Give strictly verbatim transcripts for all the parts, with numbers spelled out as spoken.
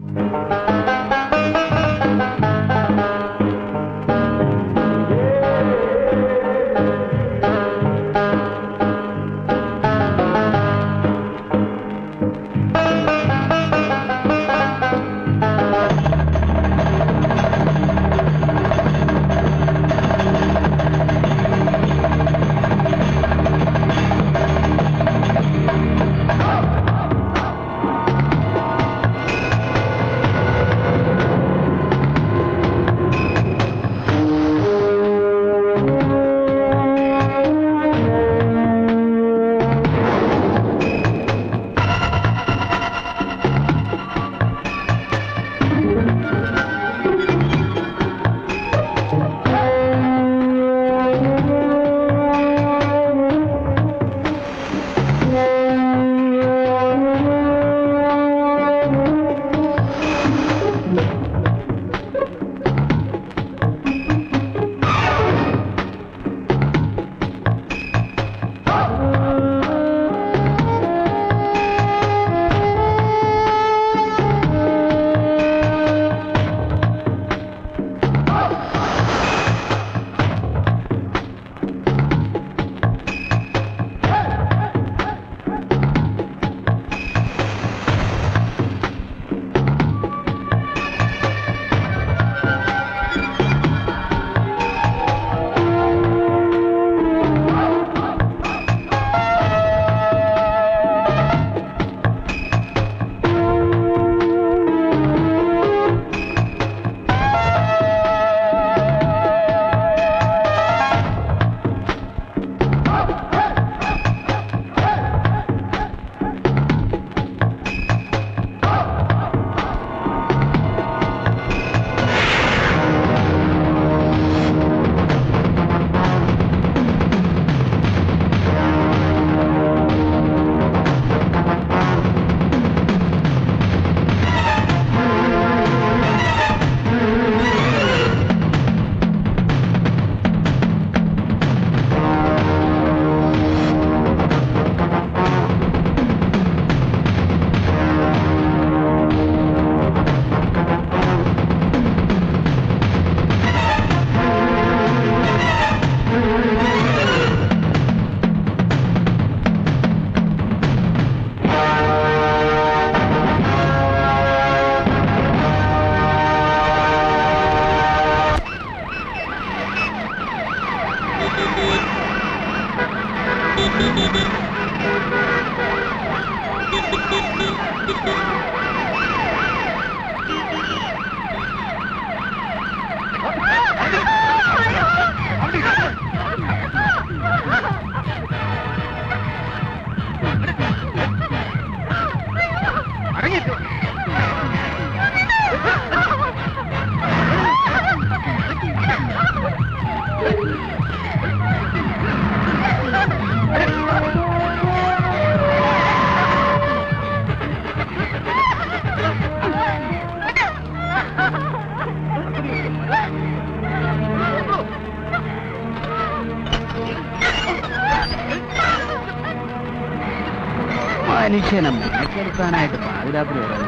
മനുഷ്യനെ മെച്ചെടുക്കാനായിട്ട് പാതിരാത്രി വരാൻ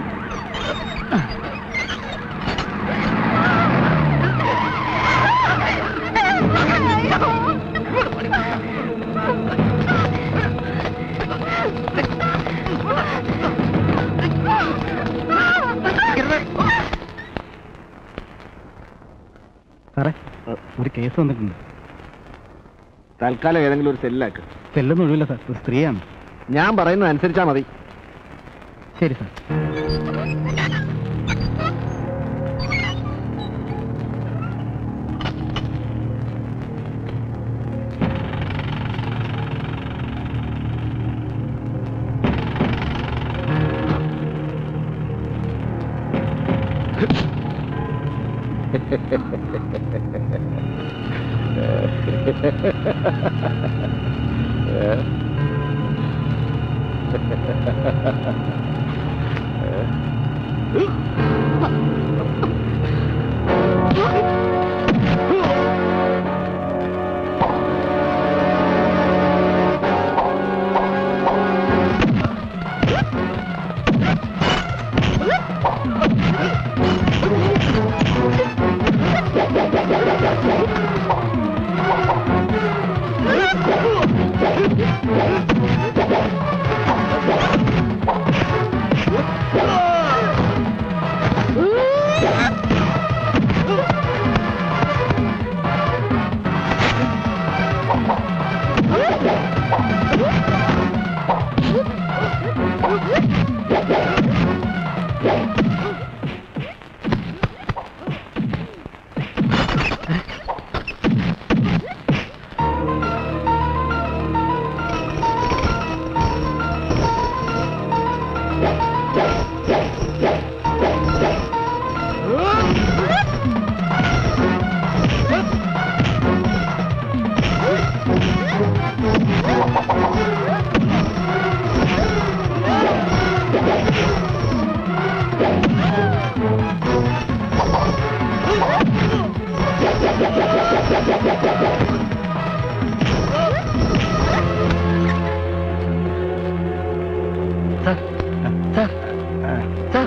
സാറേ, ഒരു കേസ് വന്നിട്ടുണ്ട്. തൽക്കാലം ഏതെങ്കിലും ഒരു സെല്ലാക്ക്. സെല്ലൊന്നും ഒഴിവില്ല സാർ, സ്ത്രീയാണ്. ഞാൻ പറയുന്നത് അനുസരിച്ചാ മതി. ശരി സാർ. സാർ സാർ സാർ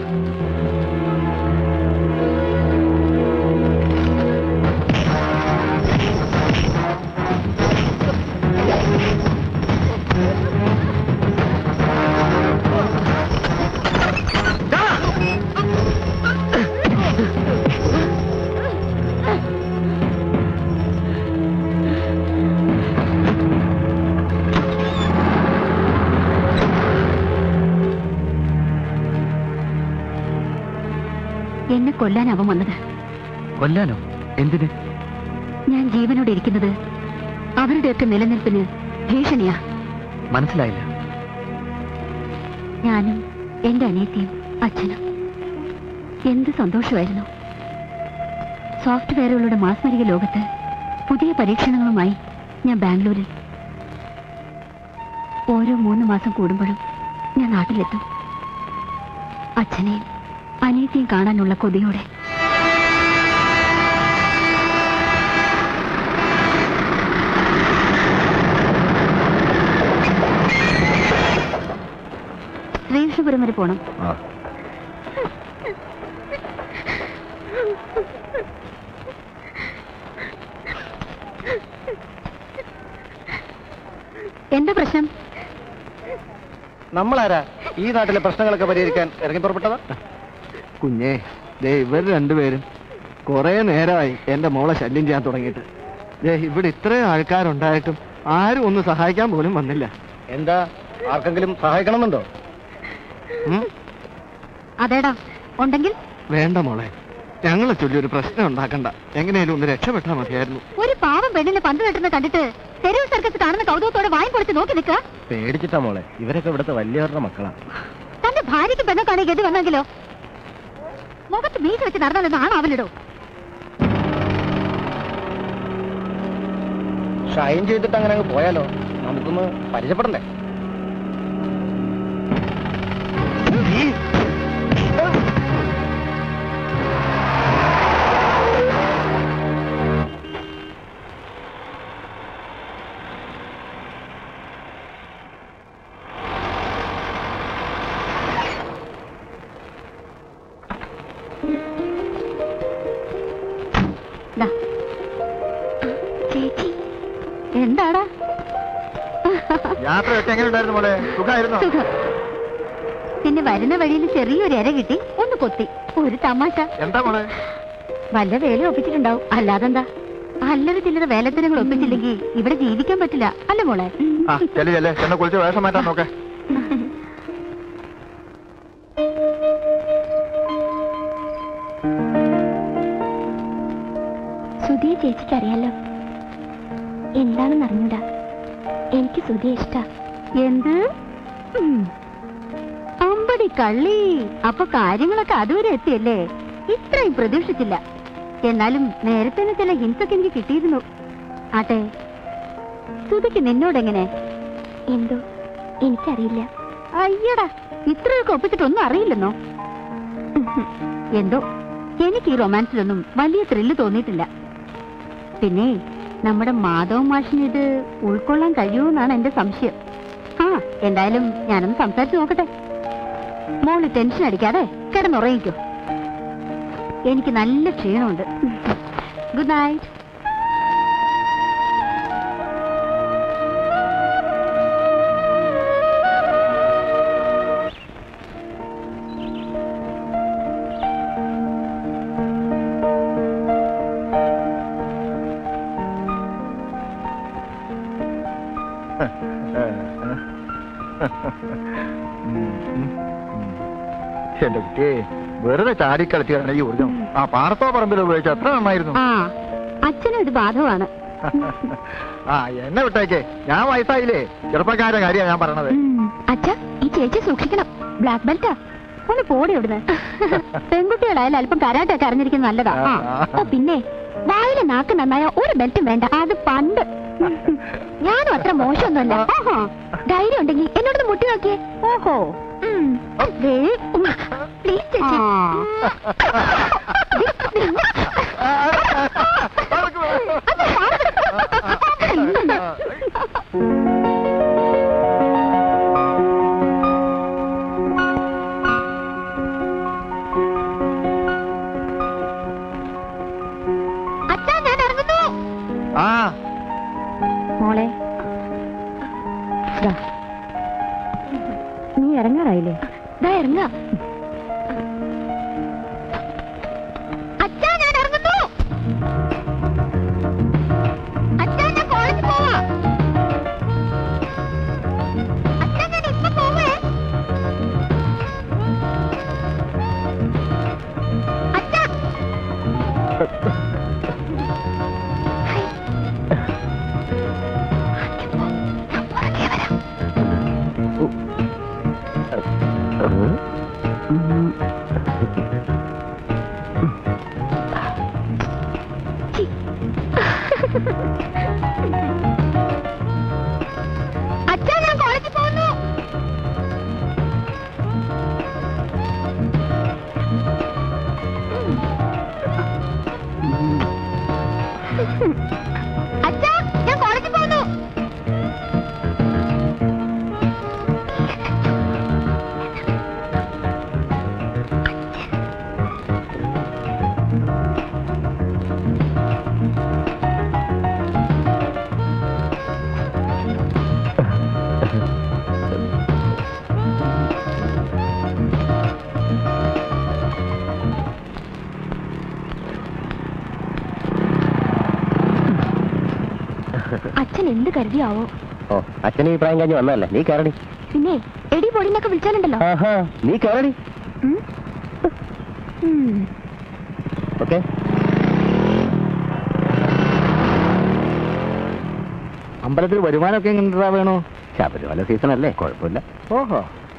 എന്നെ കൊല്ലാൻ അവൻ വന്നത്. കൊല്ലാനോ? എന്തിന്? ഞാൻ ജീവനോടെ ഇരിക്കുന്നത് അവരുടെയൊക്കെ നിലനിൽപ്പിന് ഭീഷണിയാ. മനസ്സിലായില്ല. ഞാനും എന്റെ അനിയത്തിയും അച്ഛനും എന്ത് സന്തോഷമായിരുന്നു. സോഫ്റ്റ്വെയറുകളുടെ മാസ്മരിക ലോകത്ത് പുതിയ പരീക്ഷണങ്ങളുമായി ഞാൻ ബാംഗ്ലൂരിൽ. ഓരോ മൂന്ന് മാസം കൂടുമ്പോഴും ഞാൻ നാട്ടിലെത്തും. അച്ഛനെയും അനിയത്തിയും കാണാനുള്ള കൊതിയോടെ. ശ്രീകൃഷ്ണപുരം വരെ പോണം. എന്താ പ്രശ്നം? നമ്മളാരാ ഈ നാട്ടിലെ പ്രശ്നങ്ങളൊക്കെ പരിഹരിക്കാൻ ഇറങ്ങി പുറപ്പെട്ടതാ? കുഞ്ഞേ, ദേ ഇവർ രണ്ടുപേരും കുറെ നേരമായി എന്റെ മോളെ ശല്യം ചെയ്യാൻ തുടങ്ങിയിട്ട്. ദേ ഇവിടെ ഇത്രയും ആൾക്കാരുണ്ടായിട്ടും ആരും ഒന്ന് സഹായിക്കാൻ പോലും വന്നില്ല. എന്താ, ആർക്കെങ്കിലും സഹായിക്കണമെന്നുണ്ടോ? അതേടാ, ഉണ്ടെങ്കിൽ വേണ്ട മോളെ, ഞങ്ങളെ ചൊല്ലി ഒരു പ്രശ്നം ഉണ്ടാക്കണ്ട. എങ്ങനെയാലും ഒന്ന് രക്ഷപ്പെട്ടാൽ മതിയായിരുന്നു. ഒരു പാവം പെണ്ണിനെ പന്ത് തട്ടുന്ന കണ്ടിട്ട് തെരുവ് സർക്കസ് കാണുന്ന കൗതുകത്തോടെ വായും പൊളിച്ച് നോക്കി നിൽക്കുക. പേടിച്ചിട്ടാ മോളെ, ഇവരൊക്കെ ഇവിടുത്തെ വലിയവരുടെ മക്കളാ. തന്റെ ഭാര്യയ്ക്ക് പെണ്ണൊക്കെയാണെങ്കിൽ ഗതി വന്നെങ്കിലോ? മുഖത്ത് മീശ വെച്ച് നടന്നാലൊന്നും ആണാവില്ലടോ. ഷൈൻ ചെയ്തിട്ട് അങ്ങനെ അങ്ങ് പോയാലോ? നമുക്കൊന്ന് പരിചയപ്പെടണ്ടേ? ചേച്ചി, എന്താടാ? യാത്രയൊക്കെ എങ്ങനെ ഉണ്ടായിരുന്നു മോളെ? സുഖമായിരുന്നോ? സുഖം. പിന്നെ വരുന്ന വഴിയിൽ ചെറിയൊരു ഇര കിട്ടി, ഒന്ന് കൊത്തി. ഒരു തമാശ. എന്താ മോളെ? വല്ല വേല ഒപ്പിച്ചിട്ടുണ്ടാവും. അല്ലാതെന്താ? അല്ലറ ചില്ലറ വേലത്തിനങ്ങൾ ഒപ്പിച്ചില്ലെങ്കിൽ ഇവിടെ ജീവിക്കാൻ പറ്റില്ല. അല്ല മോളെ? എന്നെ കുളിച്ച് വേഷം മാറ്റാൻ നോക്കേ. സുധിയെ ചേച്ചിക്ക് അറിയാലോ. എന്താണെന്ന് അറിഞ്ഞൂടാ. എനിക്ക് സുധിയെ ഇഷ്ട. എന്ത്? അമ്പടി കള്ളി. അപ്പൊ കാര്യങ്ങളൊക്കെ അതുവരെ എത്തിയല്ലേ? ഇത്രയും പ്രതീക്ഷിച്ചില്ല. എന്നാലും നേരത്തെ ചില ഹിൻസൊക്കെ എനിക്ക് കിട്ടിയിരുന്നു. ആട്ടെ, സുധിക്ക് നിന്നോടെങ്ങനെ? എന്തോ എനിക്കറിയില്ല. അയ്യടാ, ഇത്രയൊക്കെ ഒപ്പിച്ചിട്ടൊന്നും അറിയില്ലെന്നോ? എന്തോ എനിക്ക് ഈ റൊമാൻസിലൊന്നും വലിയ ത്രില്ല് തോന്നിയിട്ടില്ല. പിന്നെ നമ്മുടെ മാധവ് മാഷിന് ഇത് ഉൾക്കൊള്ളാൻ കഴിയുമെന്നാണ് എന്റെ സംശയം. ആ, എന്തായാലും ഞാനൊന്ന് സംസാരിച്ചു നോക്കട്ടെ. മോള് ടെൻഷൻ അടിക്കാതെ കിടന്നുറങ്ങിക്കോ. എനിക്ക് നല്ല ക്ഷീണമുണ്ട്. Good night. എന്റെ കുട്ടിയെ വെറുതെ ചാടിക്കളിച്ചാണ് ഈ ഊർജം. ആ പാർത്തോ പറമ്പിൽ ഉപയോഗിച്ച എത്ര നന്നായിരുന്നു. ആ, അച്ഛനും ഇത് ബാധകമാണ്. ആ, എന്നെ വിട്ടേക്കേ, ഞാൻ വയസ്സായില്ലേ. ചെറുപ്പക്കാരുടെ കാര്യമാണ് ഞാൻ പറയണത്. അച്ഛ, ഈ ചേച്ചി സൂക്ഷിക്കണം. ബ്ലാക്ക് ബെൽറ്റാ. ഒന്ന് പോടി എവിടുന്ന്. പെൺകുട്ടികളായാലും അല്പം കരാട്ടൊക്കെ അറിഞ്ഞിരിക്കുന്നത് നല്ലതാ. ആ, പിന്നെ വായിലെ നാക്ക് നന്നായ ഒരു ബെൽറ്റും വേണ്ട. അത് പണ്ട്. ഞാനും അത്ര മോശമൊന്നുമല്ല. ഓഹോ, ധൈര്യം ഉണ്ടെങ്കിൽ എന്നോട് മുട്ടി നോക്കിയേ. ഓഹോ, പ്ലീസ് ചേച്ചി. നീ ഇറങ്ങാറായില്ലേ? ദാ ഇറങ്ങാ. അച്ഛാ ഞാൻ ഇറങ്ങുന്നു. അച്ഛാ ഞാൻ കോളേജിൽ പോവാ. അച്ഛാ ഞാൻ ഇപ്പൊ പോവേ. അച്ഛാ അച്ഛാ ഞാൻ കോളേജിൽ പോകുന്നു. അച്ഛാ ഞാൻ കോളേജിൽ പോകുന്നു. അച്ഛൻ എന്ത് കരുതിയാവോ? ഓ അച്ഛനെ ഈ പ്രായം കഴിഞ്ഞ് വന്നതല്ലേ, നീ കയറടി. പിന്നെ എടി പൊടിന്നൊക്കെ വിളിച്ചാലുണ്ടല്ലോ. ആഹാ നീ കയറടി. ഓക്കെ അമ്പലത്തിൽ വരുമാനമൊക്കെ എങ്ങനെ വേണോ? ശബരിമല സീസൺ അല്ലേ, കുഴപ്പമില്ല. ഓഹോ.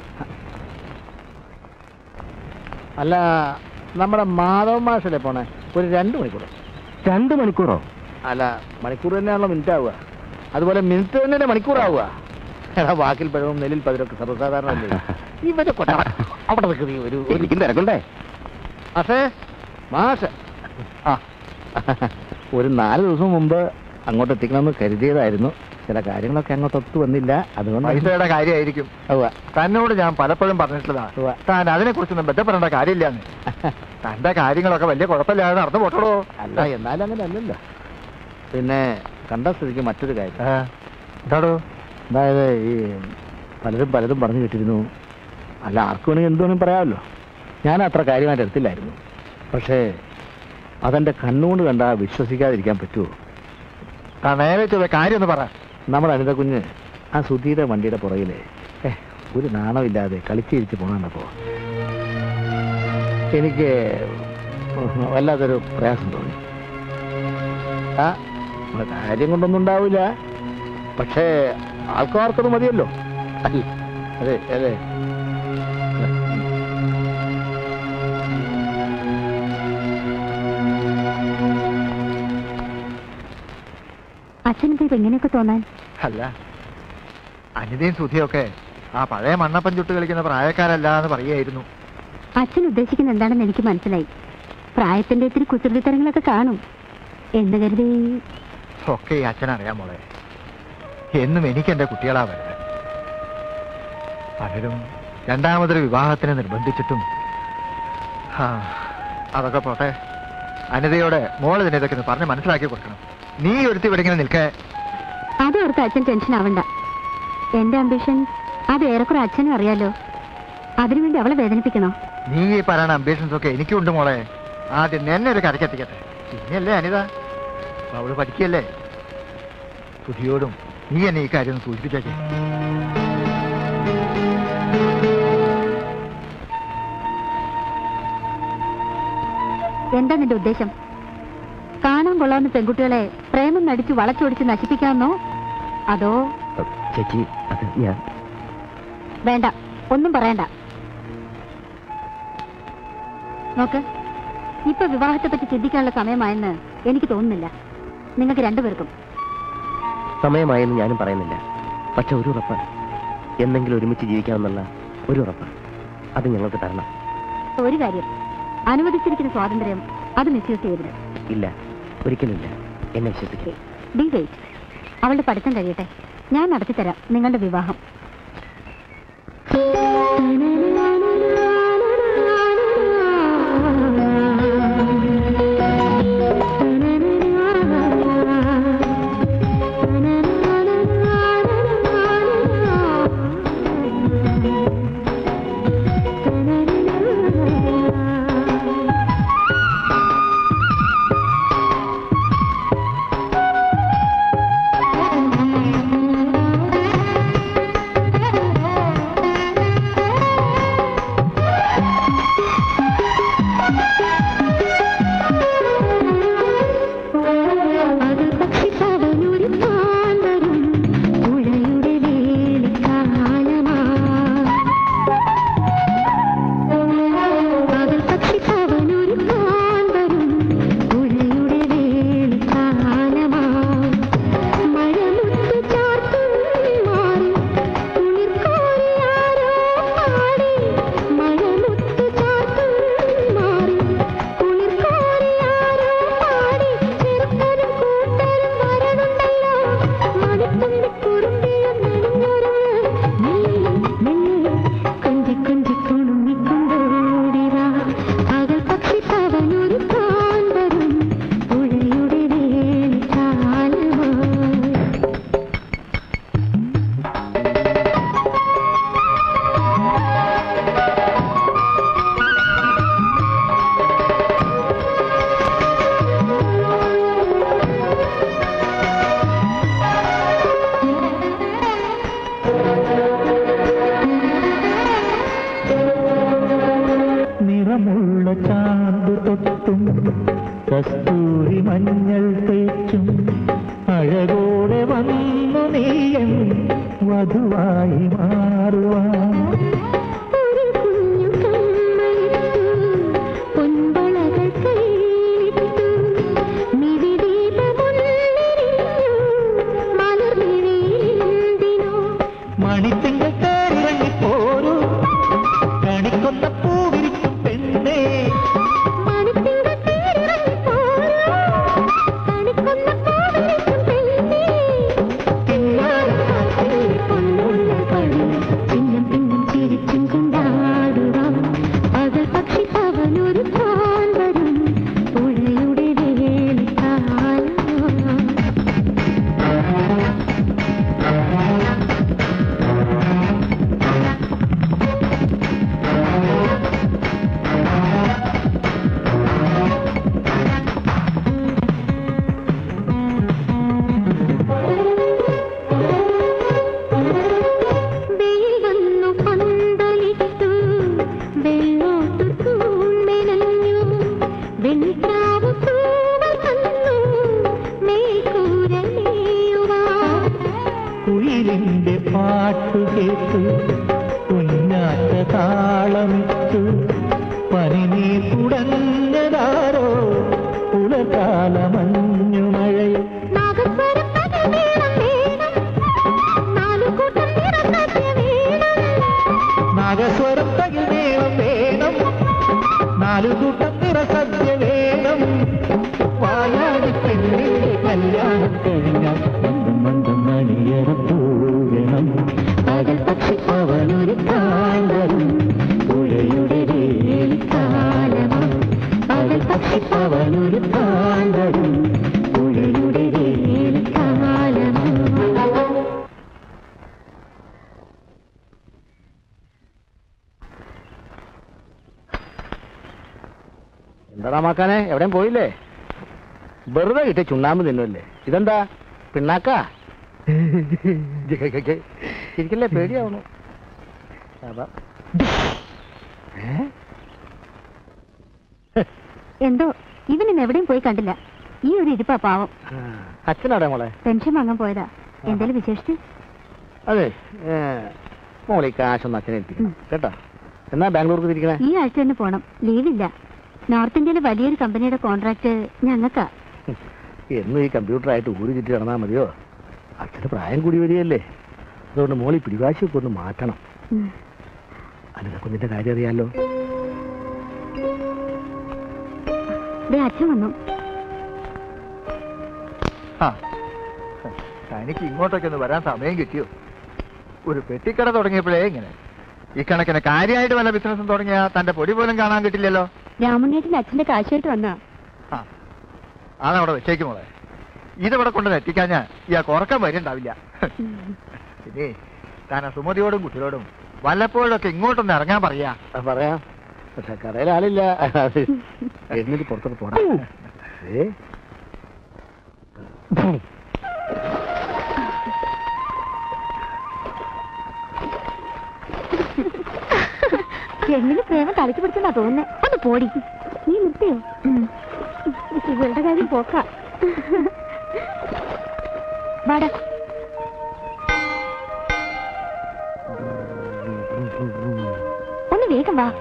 അല്ല നമ്മുടെ മാധവ മാഷല്ലേ പോണേ? ഒരു രണ്ട് മണിക്കൂർ. രണ്ട് മണിക്കൂറോ? അല്ല മണിക്കൂർ തന്നെയാണല്ലോ മിനിറ്റ് ആവുക, അതുപോലെ മിനിറ്റ് തന്നെ മണിക്കൂറാവുക. എടാ വാക്കിൽ പഴവും നെല്ലിൽ പതിരൊക്കെ സർവ്വസാധാരണ ഇവരെ കൊട്ട അവിടെ നിൽക്കുന്ന ഒരു എനിക്കും തിരക്കുണ്ടേ. മാഷേ മാഷ് ആ ഒരു നാല് ദിവസം മുമ്പ് അങ്ങോട്ട് എത്തിക്കണമെന്ന് കരുതിയതായിരുന്നു. ചില കാര്യങ്ങളൊക്കെ അങ്ങോട്ട് ഒത്തു വന്നില്ല, അതുകൊണ്ട് പൈസയുടെ കാര്യമായിരിക്കും. തന്നോട് ഞാൻ പലപ്പോഴും പറഞ്ഞിട്ടുള്ളതാ, താൻ അതിനെ കുറിച്ചൊന്നും ബന്ധപ്പെടേണ്ട കാര്യമില്ലാന്ന്. തന്റെ കാര്യങ്ങളൊക്കെ വലിയ കുഴപ്പമില്ലാതെ നടന്നു പോട്ടോളൂ. അല്ല എന്നാലും അങ്ങനെ അല്ലല്ലോ. പിന്നെ കണ്ട സ്ഥിതിക്ക് മറ്റൊരു കാര്യം. എന്താടോ? അതായത് ഈ പലരും പലതും പറഞ്ഞു കിട്ടിയിരുന്നു. അല്ല ആർക്കു വേണമെങ്കിൽ എന്ത് വേണമെങ്കിൽ പറയാമല്ലോ. ഞാൻ അത്ര കാര്യമായിട്ട് എടുത്തില്ലായിരുന്നു. പക്ഷേ അതെൻ്റെ കണ്ണുകൊണ്ട് കണ്ടാൽ വിശ്വസിക്കാതിരിക്കാൻ പറ്റുമോ? താൻ നേരെ ചെയ്ത കാര്യം ഒന്ന് പറ. നമ്മുടെ അനിത കുഞ്ഞ് ആ സുധീര വണ്ടിയുടെ പുറകിലെ ഒരു നാണമില്ലാതെ കളിച്ചിരിച്ച് പോകണപ്പോൾ എനിക്ക് വല്ലാത്തൊരു പ്രയാസം തോന്നി. ആ നമ്മുടെ കാര്യം കൊണ്ടൊന്നും ഉണ്ടാവില്ല, പക്ഷേ ആൾക്കാർക്കത് മതിയല്ലോ. അല്ല അതെ അതെ. അച്ഛനക്ക് ഇപ്പൊ എങ്ങനെയൊക്കെ തോന്നാൻ? അല്ല അനിതയും സുധിയൊക്കെ ആ പഴയ മണ്ണപ്പൻ ചുട്ട് കളിക്കുന്ന പ്രായക്കാരല്ല എന്ന് പറയായിരുന്നു. അച്ഛൻ ഉദ്ദേശിക്കുന്ന എന്താണെന്ന് എനിക്ക് മനസ്സിലായി. പ്രായത്തിന്റെ ഇത്തിരി കുസൃതിത്തരങ്ങളൊക്കെ കാണും എന്ന് കരുതി. ഒക്കെ ഈ അച്ഛനറിയാം മോളെ. എന്നും എനിക്ക് എന്റെ കുട്ടികളാ വരുന്നത്. പലരും രണ്ടാമതൊരു വിവാഹത്തിന് നിർബന്ധിച്ചിട്ടും ആ അതൊക്കെ പോട്ടെ. അനിതയോടെ മോള് തന്നെ ഇതൊക്കെ ഒന്ന് പറഞ്ഞ് മനസ്സിലാക്കി കൊടുക്കണം. നീ ഒരുത്തി ഇവിടെ ഇങ്ങനെ നിൽക്കേ. അതോർത്ത് അച്ഛൻ ടെൻഷൻ ആവണ്ട. എന്റെ അംബിഷൻ അത് ഏറെക്കുറെ അച്ഛനും അറിയാലോ. അതിനുവേണ്ടി അവളെ വേദനിപ്പിക്കണോ? നീ ഈ പറയുന്ന അംബിഷൻസ് ഒക്കെ എനിക്കുണ്ട് മോളെ. ആദ്യം എന്നെ ഒരു കരക്കെത്തിക്കട്ടെ, പിന്നെയല്ലേ അനിത. അവള് പഠിക്കല്ലേ. സുധിയോടും നീ എന്നെ ഈ കാര്യം ഒന്ന് സൂചിപ്പിച്ചേക്കേ. എന്താ നിന്റെ ഉദ്ദേശം? കാണാൻ കൊള്ളാവുന്ന പെൺകുട്ടികളെ പ്രേമം നടിച്ച് വളച്ചൊടിച്ച് നശിപ്പിക്കാമെന്നോ? അതോ? ചേച്ചി അത് ഞാൻ വേണ്ട, ഒന്നും പറയണ്ട. നോക്ക്, ഇപ്പൊ വിവാഹത്തെ പറ്റി ചിന്തിക്കാനുള്ള സമയമായെന്ന് എനിക്ക് തോന്നുന്നില്ല. നിങ്ങൾക്ക് രണ്ടുപേർക്കും സമയമായെന്ന് ഞാനും പറയുന്നില്ല. പക്ഷെ ഒരു ഉറപ്പ്, എന്തെങ്കിലും ഒരുമിച്ച് ജീവിക്കാമെന്നുള്ള ഒരു ഉറപ്പ് അത് ഞങ്ങൾക്ക് തരണം. ഒരു കാര്യം, അനുവദിച്ചിരിക്കുന്ന സ്വാതന്ത്ര്യം അത് മിസ്യൂസ് ചെയ്യരുത്. ഇല്ല, ഒരിക്കലുമില്ല. എന്നെ വിശ്വസിക്കേ. B wait. അവളുടെ പഠിത്തം കഴിയട്ടെ, ഞാൻ നടത്തിത്തരാം നിങ്ങളുടെ വിവാഹം. ചാന്തു തൊട്ടും കസ്തൂരി മഞ്ഞൾ തേച്ചും അഴകോടെ വന്നു നീയൻ വധുവായി മാറുവാൻ. മണിത്തിങ്കൾ തേരിറങ്ങിപ്പോരൂ കണിക്കൊന്ന പൂവിരിക്കും പെണ്ണേ. കുയിലിന്റെ പാട്ടു കേട്ടു കുഞ്ഞാറ്റ താളമിട്ടു പനിനീർ കുടഞ്ഞതാരോ പുലകാല മഞ്ഞുമഴയിൽ. നാഗസ്വരം തകിൽ വേണം വേണം നാലുകൂട്ടം നിറസദ്യ വേണം. വായാടി പെണ്ണിന്റെ കല്യാണം കഴിഞ്ഞാൽ മന്ദം മന്ദം മണിയറ പൂരണം. പകൽ പക്ഷി അവനൊരു കാന്തം പുഴയുടെ വേലിക്കാലം. പകൽ പക്ഷി അവനൊരു കാന്തം പുഴയുടെ വേലിക്കാലം. എന്താ മാക്കാനെ എവിടെയും പോയില്ലേ? വെറുതെ കിട്ടിയ ചുണ്ണാമ്പ് തിന്നുമല്ലേ? ഇതെന്താ പിണ്ണാക്കാ? ശരിക്കല്ലേ പേടിയാവണു. എന്തോ ഇവനിന്ന് എവിടെയും പോയി കണ്ടില്ല. ഈ ഒരു ഇരിപ്പാ പാവം. അച്ഛനവിടെ മോളെ? പെൻഷൻ വാങ്ങാൻ പോയതാ. എന്തേലും വിശേഷിച്ച്? അതെ മോളെ കാശൊന്ന് അച്ഛനെ എത്തിക്കും കേട്ടോ. എന്നാ ബാംഗ്ലൂർക്ക് തിരിക്കണേ? ഈ ആഴ്ച തന്നെ പോണം. ലീവില്ല. നോർത്ത് ഇന്ത്യയിലെ വലിയൊരു കമ്പനിയുടെ കോൺട്രാക്ട് ഞങ്ങൾക്കാ. എന്നും ഈ കമ്പ്യൂട്ടറായിട്ട് ഊരി ചുറ്റി നടന്നാൽ മതിയോ? അച്ഛന് പ്രായം കൂടി വരികയല്ലേ. അതുകൊണ്ട് മോളി പിടിവാശിയൊക്കെ ഒന്ന് മാറ്റണം. അനിത കുഞ്ഞിന്റെ കാര്യം അറിയാലോ. അച്ഛൻ വന്നു. എനിക്ക് ഇങ്ങോട്ടൊക്കെ ഒന്ന് വരാൻ സമയം കിട്ടിയോ? ഒരു പെട്ടിക്കട തുടങ്ങിയപ്പോഴേ ഇങ്ങനെ. ഈ കണക്കിന് കാര്യമായിട്ട് വല്ല ബിസിനസ്സും തുടങ്ങിയാ തന്റെ പൊടി പോലും കാണാൻ കിട്ടില്ലല്ലോ. രാമണ്ണേട്ടിന്റെ അച്ഛന്റെ കാശായിട്ട് വന്നാ. അതവിടെ വെച്ചേക്കും മോളെ. ഇതിവിടെ കൊണ്ട് എത്തിക്കാൻ ഞാൻ ഇയാൾക്ക് ഉറക്കം വരുന്നുണ്ടാവില്ല. പിന്നെ താൻ സുമതിയോടും കുട്ടികളോടും വല്ലപ്പോഴൊക്കെ ഇങ്ങോട്ടൊന്ന് ഇറങ്ങാൻ പറയാ. പറയാം. പക്ഷെ കടയിൽ ആളില്ല. എന്നിട്ട് പുറത്തോട്ട് പോടാ. ഏ എങ്ങനെ പ്രേമം തലയ്ക്ക് പിടിച്ചെന്നാ തോന്നുന്നേ. ഒന്ന് പോടി. നീ നിർത്തിയോ? ഇവളുടെ കാര്യം പോക്കാ. വാടാ. ഒന്ന് വേഗം വാ.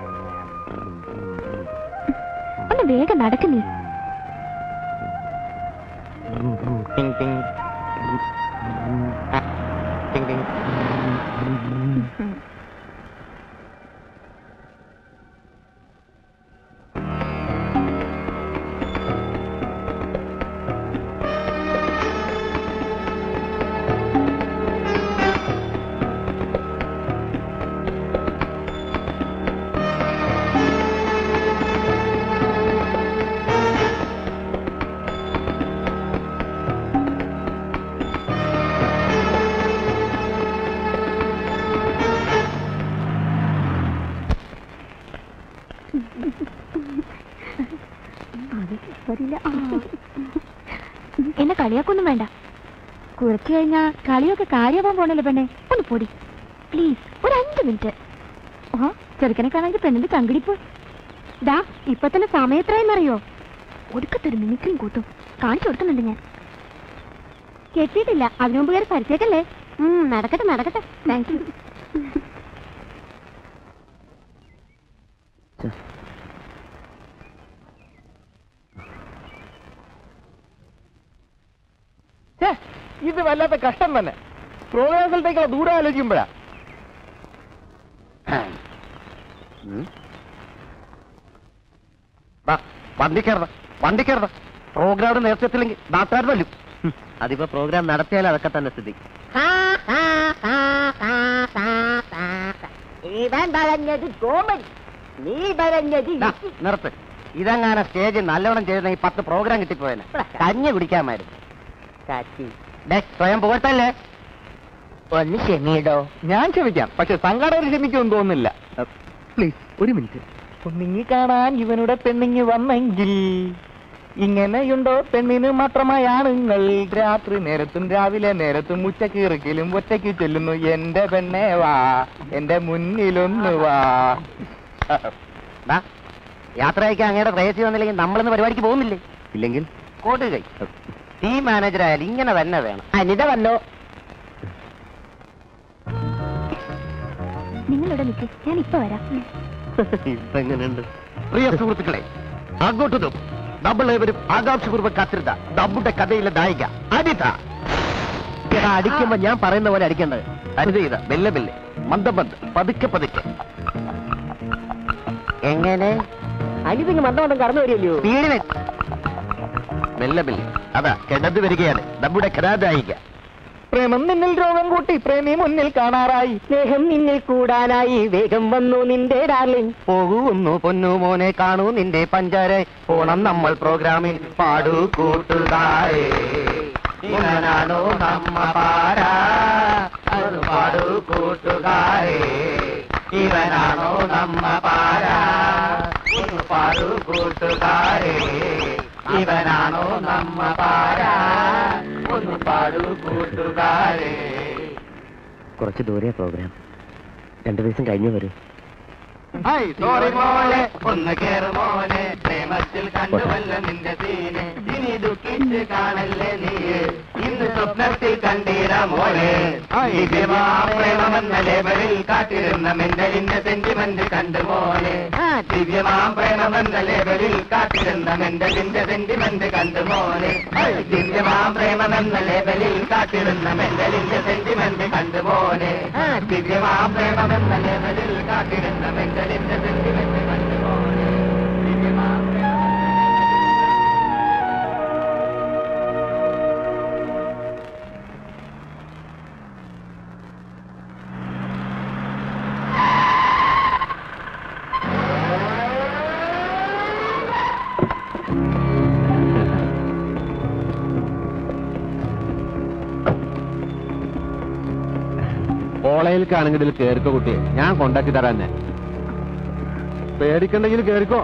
ഒന്ന് വേഗം നടക്കുന്നേ. എന്നെ കളിയാക്കൊന്നും വേണ്ട. കുറച്ചു കഴിഞ്ഞാ കളിയൊക്കെ കാര്യമാവാൻ പോണല്ലോ പെണ്ണെ. ഒന്ന് പൊടി പ്ലീസ്. ഒരു അഞ്ചു മിനിറ്റ്. ആ ചെറുക്കനെ കാണാൻ പെണ്ണിന്റെ ചങ്കിടിപ്പ്. ദാ ഇപ്പൊ തന്നെ സമയം എത്രയെന്നറിയോ? ഒടുക്കത്തൊരു മിമിക്രിയും കൂത്തും കാണിച്ചു കൊടുക്കുന്നുണ്ട് ഞാൻ. കെട്ടിയിട്ടില്ല, അതിനു മുമ്പ് കയറി പരിചയക്കല്ലേ. നടക്കട്ടെ നടക്കട്ടെ. Thank you. ഇത് വല്ലാത്ത കഷ്ടം തന്നെ. പ്രോഗ്രാം സ്ഥലത്തേക്കുള്ള ദൂരം ആലോചിക്കുമ്പോഴാ. വണ്ടി കയറണം, വണ്ടി കയറണം. പ്രോഗ്രാം നേരത്തെത്തില്ലെങ്കിൽ നാട്ടുകാർ തല്ലും. അതിപ്പോ പ്രോഗ്രാം നടത്തിയാൽ അതൊക്കെ തന്നെ സ്ഥിതി. നിർത്ത്. ഇതങ്ങനെ സ്റ്റേജ് നല്ലവണ്ണം ചെയ്ത ഈ പത്ത് പ്രോഗ്രാം കിട്ടിപ്പോയനെ കഞ്ഞി കുടിക്കാമായിരുന്നു. സ്വയം പോകട്ടല്ലേ. ഒന്ന് ക്ഷമിയിടോ. ഞാൻ ക്ഷമിക്കാം, പക്ഷെ സംഘാടകർ ക്ഷമിക്കുമെന്ന് തോന്നുന്നില്ല. പ്ലീസ് ഒരു മിനിറ്റ്. ഒന്നിങ്ങി കാണാൻ ഇവനുടെ പെണ്ണിങ്ങി വന്നെങ്കിൽ ഇങ്ങനെയുണ്ടോ പെണ്ണിന് മാത്രമായാണുങ്ങൾ. രാത്രി നേരത്തും രാവിലെ നേരത്തും ഉച്ചക്കീറിക്കലും ഒറ്റയ്ക്ക് ചെല്ലുന്നു. എന്റെ പെണ്ണെ വാ, എന്റെ മുന്നിലൊന്നു വാ. യാത്ര അയക്കാൻ അങ്ങയുടെ പ്രേസി വന്നില്ലെങ്കിൽ നമ്മളിന്ന് പരിപാടിക്ക് പോകുന്നില്ലേ? ഇല്ലെങ്കിൽ കോട്ട് കൈ. ടീം മാനേജർ ആയാലും ഇങ്ങനെ തന്നെ വേണം. അനിത വന്നോ? നിങ്ങളിവിടെ നിൽക്ക്, ഞാൻ ഇപ്പൊ വരാം. ഇപ്പൊ എങ്ങനെയുണ്ട് പ്രിയ സുഹൃത്തുക്കളെ? അങ്ങോട്ടതും നമ്മളേവരും ആകാംക്ഷപൂർവ്വം കാത്തിരുന്ന നമ്മുടെ കഥയിലെ നായിക അനിത. ചേട്ടാ, അടിക്കുമ്പോ ഞാൻ പറയുന്ന പോലെ അടിക്കേണ്ടത്. അനിത ചെയ്ത മെല്ലെ മെല്ലെ, മന്ദം മന്ദം, പതുക്കെ പതുക്കെ. എങ്ങനെ അനിതിന് മന്ദം മന്ദം കടന്നു വരില്ലയോ? വീടിന് മെല്ലെ മെല്ലെ. അതാ കിടന്നു വരികയാണ് നമ്മുടെ കഥാനായിക. പ്രേമം നിന്നിൽ രോഗം കൂട്ടി പ്രേമി മുന്നിൽ കാണാറായി. സ്നേഹം നിന്നിൽ കൂടാനായി വേഗം വന്നു നിന്റെ ഡാർലിംഗ്. പോകുന്നു പൊന്നു മോനെ, കാണൂ നിന്റെ പഞ്ചാര. പോണം നമ്മൾ പ്രോഗ്രാമിൽ. പാടൂ കൂട്ടുകാരെ, ഇവനാണോ നമ്മ പാരാ. പാടൂ കൂട്ടുകാരെ, ഇവനാണോ നമ്മ പാരാ. പാടൂ കൂട്ടുകാരെ, ഇവനാണോ നമ്മ പാരാ. ഒന്ന് പാടൂ കൂട്ടുകാരെ. കുറച്ച് ദൂരെ പ്രോഗ്രാം, രണ്ടു ദിവസം കഴിഞ്ഞു വരും. ഒന്ന് കേറ് മോനെ, പ്രേമത്തിൽ കണ്ടുവല്ല നിന്റെ സീനെ. ഇനി ദുഃഖിച്ച് കാണല്ലേ നീ, ഇന്ന് സ്വപ്നത്തിൽ കണ്ടീര മോനെ. ദിവ്യമാം ലേബലിൽ കാത്തിരുന്ന മെന്റലിന്റെ സെന്റിമെന്റ് കണ്ടു മോനെ. ദിവ്യമാം പ്രേമമെന്ന ലേബലിൽ കാത്തിരുന്ന മെന്റലിന്റെ സെന്റിമെന്റ് കണ്ടു മോനെ. ദിവ്യമാം പ്രേമമെന്ന ലേബലിൽ കാത്തിരുന്ന മെന്റലിന്റെ സെന്റിമെന്റ് കണ്ടു മോനെ. ദിവ്യമാം പ്രേമമെന്ന ലേബലിൽ കാത്തിരുന്ന മെന്റലിന്റെ സെന്റിമെന്റ് കണ്ടു മോനെ. ദിവ്യമാം കോളേജിലേക്കാണെങ്കിൽ ഇതിൽ കേറിക്കോ കുട്ടിയെ, ഞാൻ കൊണ്ടാക്കി തരാൻ തന്നെ. പേടിക്കണ്ടെങ്കിൽ കേറിക്കോ.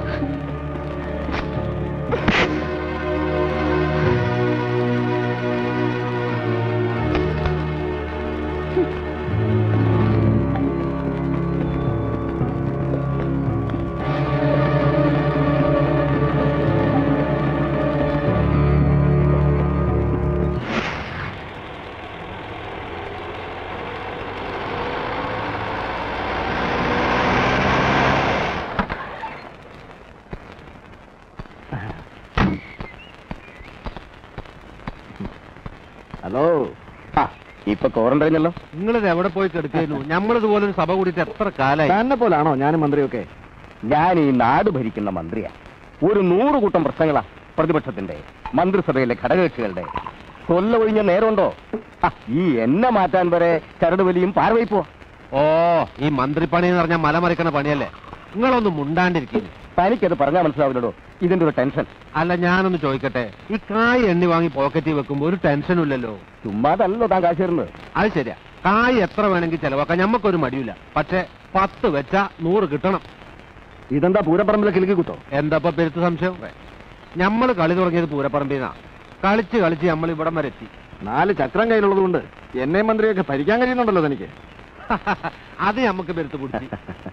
ഹലോ. ഇപ്പൊ ക്വാറന്റൈനല്ലോ. നിങ്ങളിത് എവിടെ പോയി കെടുക്കുന്നു? നമ്മളിതുപോലെ ഒരു സഭ കൂടിയിട്ട് എത്ര കാലായി. തന്നെ പോലാണോ ഞാനും മന്ത്രിയൊക്കെ? ഞാൻ ഈ നാട് ഭരിക്കുന്ന മന്ത്രിയാ. ഒരു നൂറ് കൂട്ടം പ്രശ്നങ്ങളാ പ്രതിപക്ഷത്തിന്റെ, മന്ത്രിസഭയിലെ ഘടകകക്ഷികളുടെ. കൊല്ല ഒഴിഞ്ഞ നേരമുണ്ടോ? ഈ എന്നെ മാറ്റാൻ വരെ ചരട് വലിയും പാർവൈപ്പോ. ഓ, ഈ മന്ത്രിപ്പണി എന്ന് പറഞ്ഞാൽ മലമറിക്കണ പണിയല്ലേ. നിങ്ങളൊന്നും മുണ്ടാണ്ടിരിക്കുന്നു. തനിക്കത് പറഞ്ഞാൽ മനസ്സിലാവില്ലടോ ഇതിന്റെ ഒരു ടെൻഷൻ. അല്ല, ഞാനൊന്ന് ചോദിക്കട്ടെ, ഈ കായ് എണ്ണി വാങ്ങി പോക്കറ്റിൽ വെക്കുമ്പോ ഒരു ടെൻഷനും ഇല്ലല്ലോ. ചുമ്മാതല്ലോ താൻ കാശ് തരുന്നത്. അത് ശരിയാ, കായ് എത്ര വേണമെങ്കിൽ ചെലവാക്കാൻ ഞമ്മക്കൊരു മടിയില്ല. പക്ഷെ പത്ത് വെച്ചാ നൂറ് കിട്ടണം. ഇതെന്താ പൂരപ്പറമ്പിലെ കിലുക്കി കുത്തോ? എന്താ പെരുത്ത് സംശയം? ഞമ്മള് കളി തുടങ്ങിയത് പൂരപ്പറമ്പിന്നാ. കളിച്ച് കളിച്ച് നമ്മൾ ഇവിടം വരെ എത്തി. നാല് ചക്രം കയ്യിലുള്ളത് കൊണ്ട് എന്നെ മന്ത്രിയൊക്കെ ഭരിക്കാൻ കഴിയുന്നുണ്ടല്ലോ തനിക്ക്. അത് നമുക്ക് പെരുത്ത് പിടിച്ച്.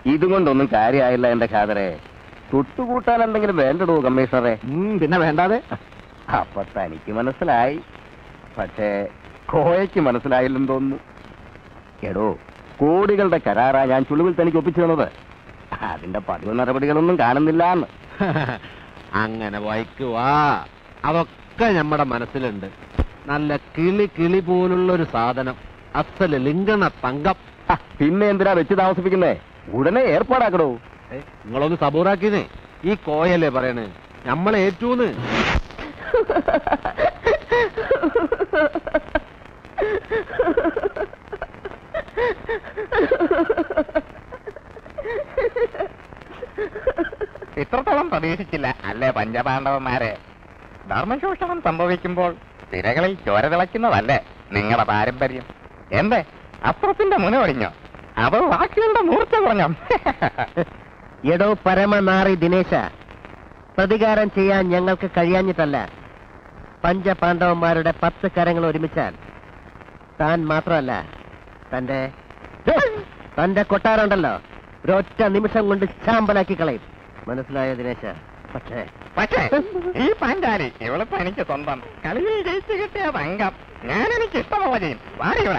ഇതുകൊണ്ടൊന്നും കാര്യമായില്ല എന്റെ ഖാദറെ. തൊട്ടുകൂട്ടാൻ എന്തെങ്കിലും വേണ്ടടോ കമ്മീഷണറെ? പിന്നെ വേണ്ടാതെ. അപ്പൊ തനിക്ക് മനസ്സിലായി, പക്ഷേ കോയയ്ക്ക് മനസ്സിലായില്ലെന്ന് തോന്നുന്നു. എടോ, കോടികളുടെ കരാറാ ഞാൻ ചുളിവിൽ തനിക്ക് ഒപ്പിച്ചു തന്നത്. അതിന്റെ പതിവ് നടപടികളൊന്നും കാണുന്നില്ല എന്ന്. അങ്ങനെ വായിക്കുവാ, അതൊക്കെ നമ്മുടെ മനസ്സിലുണ്ട്. നല്ല കിളി കിളി പോലുള്ള ഒരു സാധനം, അസല് ലിംഗണ തങ്കം. പിന്നെ എന്തിനാ വെച്ച് താമസിപ്പിക്കുന്നേ? ഉടനെ ഏർപ്പാടാക്കടോ. നിങ്ങളൊന്ന് സബൂറാക്കിനേ. ഈ കോയല്ലേ പറയണേ നമ്മളെ ഏറ്റൂന്ന്. ഇത്രത്തോളം പ്രതീക്ഷിച്ചില്ല അല്ലേ പഞ്ചപാണ്ഡവന്മാരെ? ധർമ്മശോഷണം സംഭവിക്കുമ്പോൾ തിരകളിൽ ചോര തിളയ്ക്കുന്നതല്ലേ നിങ്ങളുടെ പാരമ്പര്യം? എന്തേ അസ്ത്രത്തിന്റെ മുന ഒടിഞ്ഞോ? അത് വാക്കുകളുടെ മൂർച്ച കുറഞ്ഞോ? എടോ പരമനാറി ദിനേശ, പ്രതികാരം ചെയ്യാൻ ഞങ്ങൾക്ക് കഴിയാഞ്ഞിട്ടല്ല. പഞ്ചപാണ്ഡവന്മാരുടെ പത്ത് കരങ്ങൾ ഒരുമിച്ചാൽ താൻ മാത്രമല്ല, തന്റെ തന്റെ കൊട്ടാരമുണ്ടല്ലോ ഒരൊറ്റ നിമിഷം കൊണ്ട് ചാമ്പലാക്കി കളയും. മനസ്സിലായോ ദിനേശ? പക്ഷേ പക്ഷേ ഈ പാഞ്ചാലി ഇവളിപ്പോ എനിക്ക് സ്വന്തം. കളിയിൽ ജയിച്ചു കിട്ടിയ തങ്കം ഞാൻ എനിക്ക് ഇഷ്ടമുള്ള ചെയ്യും. വാടി ഇവിടെ.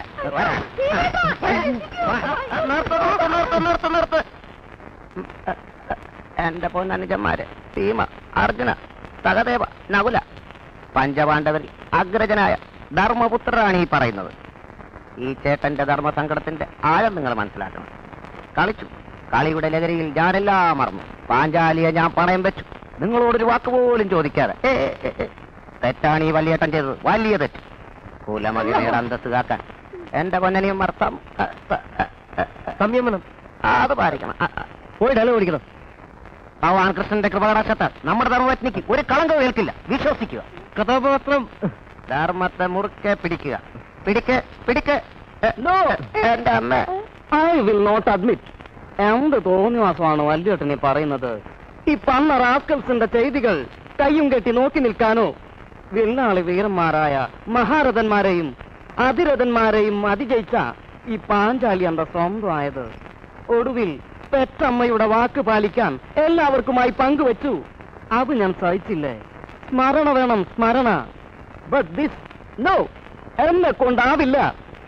എന്റെ പൊന്നനുജന്മാര് ഭീമ, അർജുന, സഹദേവ, നകുല, പഞ്ചപാണ്ഡവരിൽ അഗ്രജനായ ധർമ്മപുത്രരാണ് ഈ പറയുന്നത്. ഈ ചേട്ടന്റെ ധർമ്മസങ്കടത്തിന്റെ ആഴം നിങ്ങൾ മനസ്സിലാക്കണം. കളിച്ചു, കളിയുടെ ലഹരിയിൽ ഞാനെല്ലാം മറന്നു. പാഞ്ചാലിയെ ഞാൻ പണയം വെച്ചു, നിങ്ങളോടൊരു വാക്ക് പോലും ചോദിക്കാതെ. തെറ്റാണ് ഈ വലിയേട്ടൻ ചെയ്തത്, വലിയ തെറ്റ്. കുലമകിയുടെ അന്തസ് കാക്കാൻ എന്റെ പൊന്നനെയും മർത്തം സംയമനം അത് പാലിക്കണം. പോയി ഡല ഓടിക്കണം. ഭഗവാൻ കൃഷ്ണന്റെ കൃപകടാക്ഷത്താൽ നമ്മുടെ ധർമ്മപത്നിക്ക് ഒരു കളങ്കം ഏൽക്കില്ല. വിശ്വസിക്കുക. കഥാപാത്രം ധർമ്മത്തെ മുറുക്കെ പിടിക്കുക. പിടിക്ക് പിടിക്ക്. എന്റെ അമ്മ, ഐ വിൽ നോട്ട് അഡ്മിറ്റ്. എന്ത് തോന്നിവാസമാണ് വല്യേട്ടനെ പറയുന്നത്? ഈ പന്ന റാസ്കൽസിന്റെ ചെയ്തികൾ കയ്യും കെട്ടി നോക്കി നിൽക്കാനോ? വില്ലാളി വീരന്മാരായ മഹാരഥന്മാരെയും അതിരഥന്മാരെയും അതിജയിച്ച ഈ പാഞ്ചാലി എന്റെ സ്വന്തമായത് ഒടുവിൽ പെറ്റമ്മയുടെ വാക്ക് പാലിക്കാൻ എല്ലാവർക്കുമായി പങ്കുവച്ചു. അത് ഞാൻ സഹിച്ചില്ലേ? സ്മരണ വേണം, സ്മരണ. ബട്ട് ദിസ് നോ, എന്നെ കൊണ്ടാവില്ല.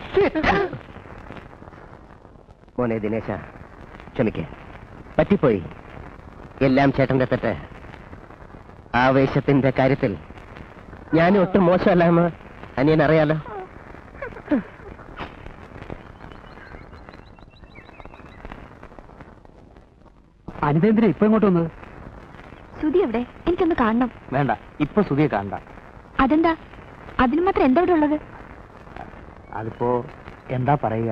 മോനെ ദിനേശ, ക്ഷമിക്ക, പറ്റിപ്പോയി. എല്ലാം ചേട്ടന്റെ തെറ്റ്. ആവേശത്തിന്റെ കാര്യത്തിൽ ഞാൻ ഒട്ടും മോശമല്ല എന്ന് അനിയൻ അറിയാലോ. അനിതേന്ദ്ര ഇപ്പൊ ഇങ്ങോട്ട് വന്നത്? സുധി എവിടെ? എനിക്കൊന്ന് കാണണം. വേണ്ട, ഇപ്പൊ സുധിയെ കാണണ്ട. അതെന്താ? അതിന് മാത്രം എന്താ ഇവിടെ ഉള്ളത്? അതിപ്പോ എന്താ പറയുക?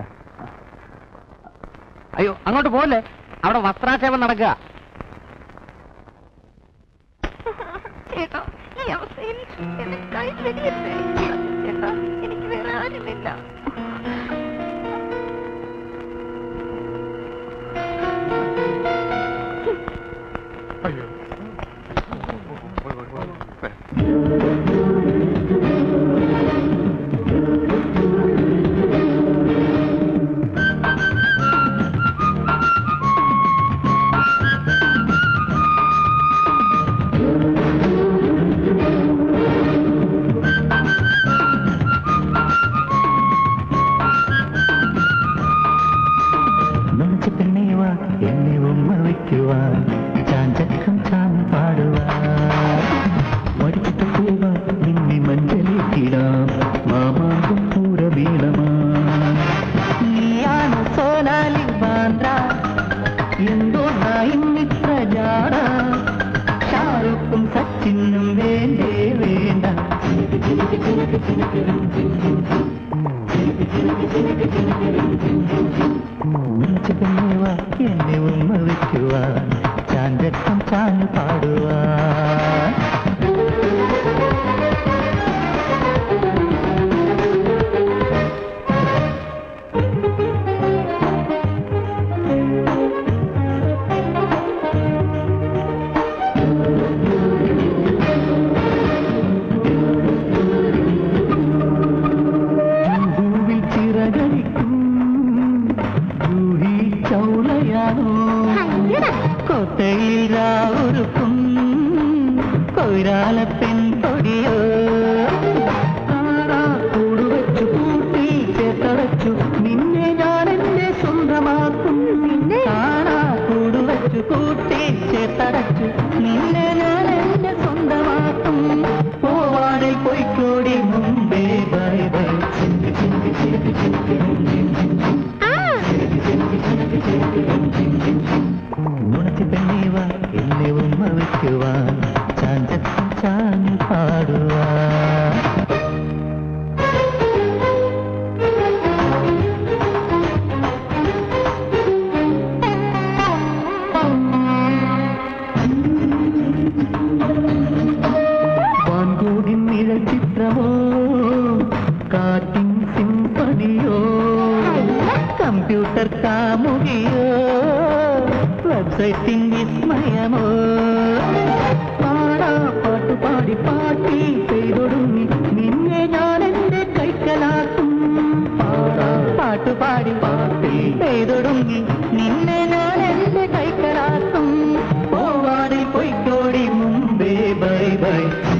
അയ്യോ, അങ്ങോട്ട് പോലെ, അവിടെ വസ്ത്രാക്ഷേപം നടക്കുക. ഈ അവസ്ഥയിൽ എനിക്ക് വേറെ ആരുമില്ല. എന്നെ ഉമ്മ വയ്ക്കുവാൻ ചാഞ്ചക്കം ചാഞ്ഞു പാടുവാൻ. ഭൂവിൽ ചിറകരിക്കും ജൂഹി ചൗളയാണോ കോട്ടയിൽ രാവുരുക്കും കൊയ്രാല പെൺകൊടിയോ കൂടുവച്ചു കൂട്ടി ചേർത്തടച്ചു നിന്നെ ഞാൻ എന്റെ സ്വന്തമാക്കും കാണാ കൂടുവച്ചു കൂട്ടി ചേർത്തടച്ചു നിന്നെ ഞാൻ എന്റെ സ്വന്തമാക്കും പോവാടിൽ പൊയ്ക്കോടി മുമ്പേ ബൈ ബൈ നുണച്ചു പെണ്ണീവ എന്നെ ഉമ്മ വയ്ക്കുവാൻ ചാഞ്ചക്കം ചാഞ്ഞു പാടുവാൻ വാൻകൂടിൻ നിഴൽ ചിത്രമോ കാറ്റിൻ സിംഫണിയോ കമ്പ്യൂട്ടർ കാമുകിയോ വെബ്സൈറ്റിൻ വിസ്മയമോ പാടാ പാട്ട് പാടി പാട്ടി പെയ്തൊടുങ്ങി നിന്നെ ഞാൻ എന്റെ കൈക്കലാക്കും പാടാ പാട്ട് പാടി പാട്ടി പെയ്തൊടുങ്ങി നിന്നെ ഞാൻ എന്റെ കൈക്കലാക്കും പോവാടി പൊയ്ക്കോടി മുമ്പേ ബൈ ബൈ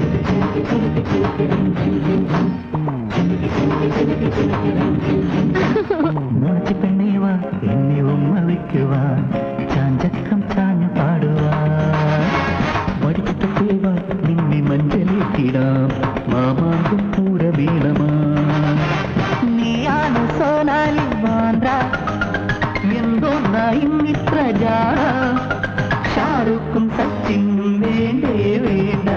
പെണ്ണീവ എന്നെ ഉമ്മ വയ്ക്കുവാൻ ചാഞ്ചക്കം ചാഞ്ഞു പാടുവാൻ പഠിച്ചിട്ടേവ നിന്നെ മഞ്ചലേക്കിടാം മാമാങ്കും പൂര വീണമാ നീയാണ് സോനാലി വാന്ത്ര എന്തോന്നാ ഇന്നിത്ര ജാട ഷാറുഖും സച്ചിനും വേണ്ടേ വേണ്ട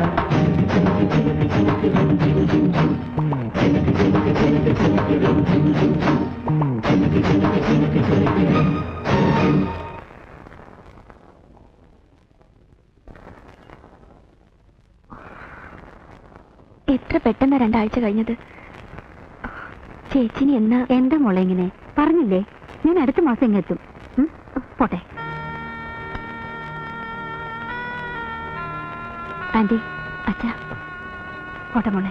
എത്ര പെട്ടെന്ന് രണ്ടാഴ്ച കഴിഞ്ഞത്. ചേച്ചിനി എന്നാ എന്താ മോളെ ഇങ്ങനെ പറഞ്ഞില്ലേ? ഞാൻ അടുത്ത മാസം ഇങ്ങെത്തും. പോട്ടെ ആന്റി, അച്ഛാ, പോട്ടെ മോളെ.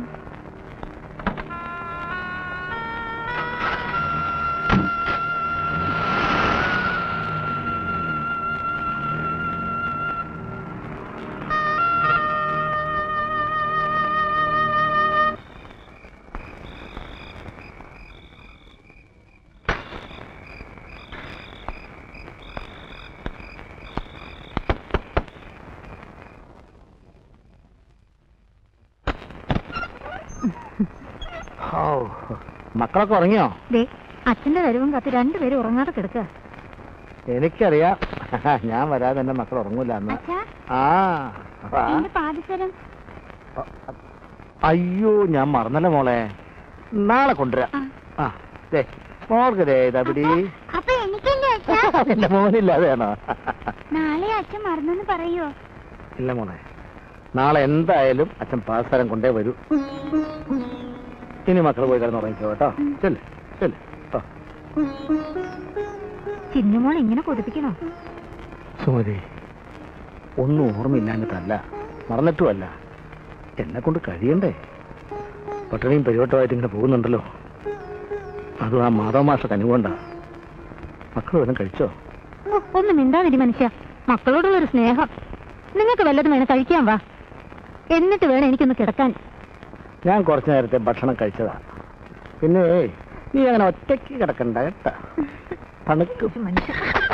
മക്കളൊക്കെ ഉറങ്ങിയോ? അച്ഛന്റെ വരവും കത്ത് രണ്ടുപേരും ഉറങ്ങാതെ കിടക്കുക. എനിക്കറിയാം, ഞാൻ വരാതെ എന്റെ മക്കൾ ഉറങ്ങൂല എന്ന്. ആ പാദസരം അയ്യോ, ഞാൻ മറന്നല്ലോ മോളെ, നാളെ കൊണ്ടുവരാം. ആ ദേ മോൾക്ക് ദേ ഇതാ പിടി. എന്റെ മോനില്ലാതെയാണോ? നാളെ അച്ഛൻ മറന്നെന്ന് പറയോ? ഇല്ല മോളെ, നാളെ എന്തായാലും അച്ഛൻ പാദസരം കൊണ്ടേ വരൂ. ഇനി മക്കൾ പോയി കിടന്ന് ഉറങ്ങിക്കോ കേട്ടോ. ചെല്ലേ ചെല്ലേ. ചിന്നുമോൾ ഇങ്ങനെ കൊതിപ്പിക്കണോ? സുമതി, ഒന്നും ഓർമ്മയില്ലാഞ്ഞിട്ടല്ല, മറന്നിട്ടുമല്ല, എന്നെ കൊണ്ട് കഴിയണ്ടേ. പട്ടണിയും പരിവട്ടമായിട്ട് ഇങ്ങനെ പോകുന്നുണ്ടല്ലോ. അതും ആ മാധവ മാഷ കനിവുകൊണ്ടാ. മക്കൾ വല്ലതും കഴിച്ചോ? ഒന്ന് മിണ്ടാതിരി മനുഷ്യ, മക്കളോടുള്ളൊരു സ്നേഹം. നിങ്ങൾക്ക് വല്ലതും വേണം കഴിക്കാൻ വാ, എന്നിട്ട് വേണം എനിക്കൊന്ന് കിടക്കാൻ. ഞാൻ കുറച്ചു നേരത്തെ ഭക്ഷണം കഴിച്ചതാ. പിന്നെ നീ അങ്ങനെ ഒറ്റയ്ക്ക് കിടക്കണ്ട കേട്ടാ, തണുക്ക്. മനുഷ്യ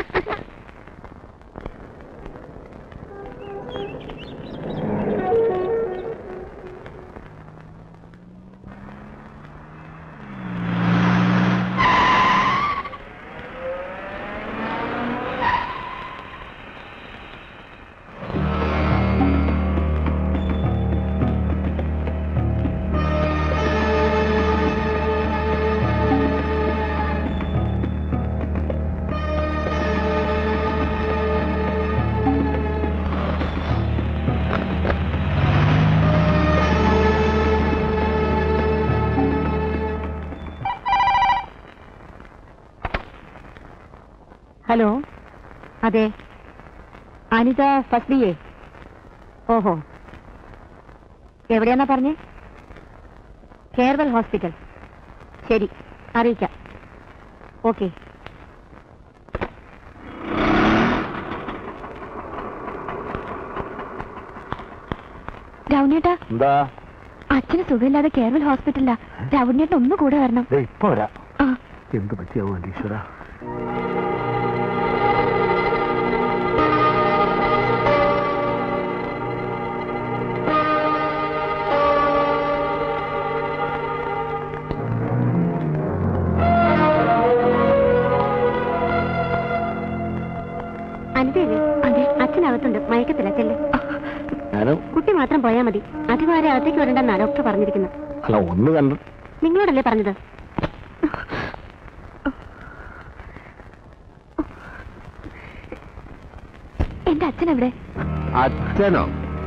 ഹലോ, അതെ, അനിത ഫസ്റ്റ് ബി എ. ഓഹോ, എവിടെയാന്നാ പറഞ്ഞേ? കേരള ഹോസ്പിറ്റൽ. ശരി, അറിയിക്കാം. ഓക്കെ. രാവുണ്ണേട്ടാ, എന്താ അച്ഛന് സുഖമില്ലാതെ കേരള ഹോസ്പിറ്റലിലാ. രാവുണ്ണേട്ടൻ ഒന്ന് കൂടെ വരണം. ഇപ്പൊ വരാം. ആ എന്ത് പറ്റിയാവും ഈശ്വര. അനിതയല്ലേ? അതെ, അച്ഛനകത്തുണ്ട്, മയക്കത്തില്ല. ചെല്ല്. ഞാനും കുട്ടി മാത്രം പോയാൽ മതി. അധികം ആരെ അകത്തേക്ക് വരണ്ടെന്നാ ഡോക്ടർ പറഞ്ഞിരിക്കുന്നത്. അല്ല ഒന്ന് കണ്ടു. നിങ്ങളോടല്ലേ പറഞ്ഞത്? എന്റെ അച്ഛൻ എവിടെ? അച്ഛനോ?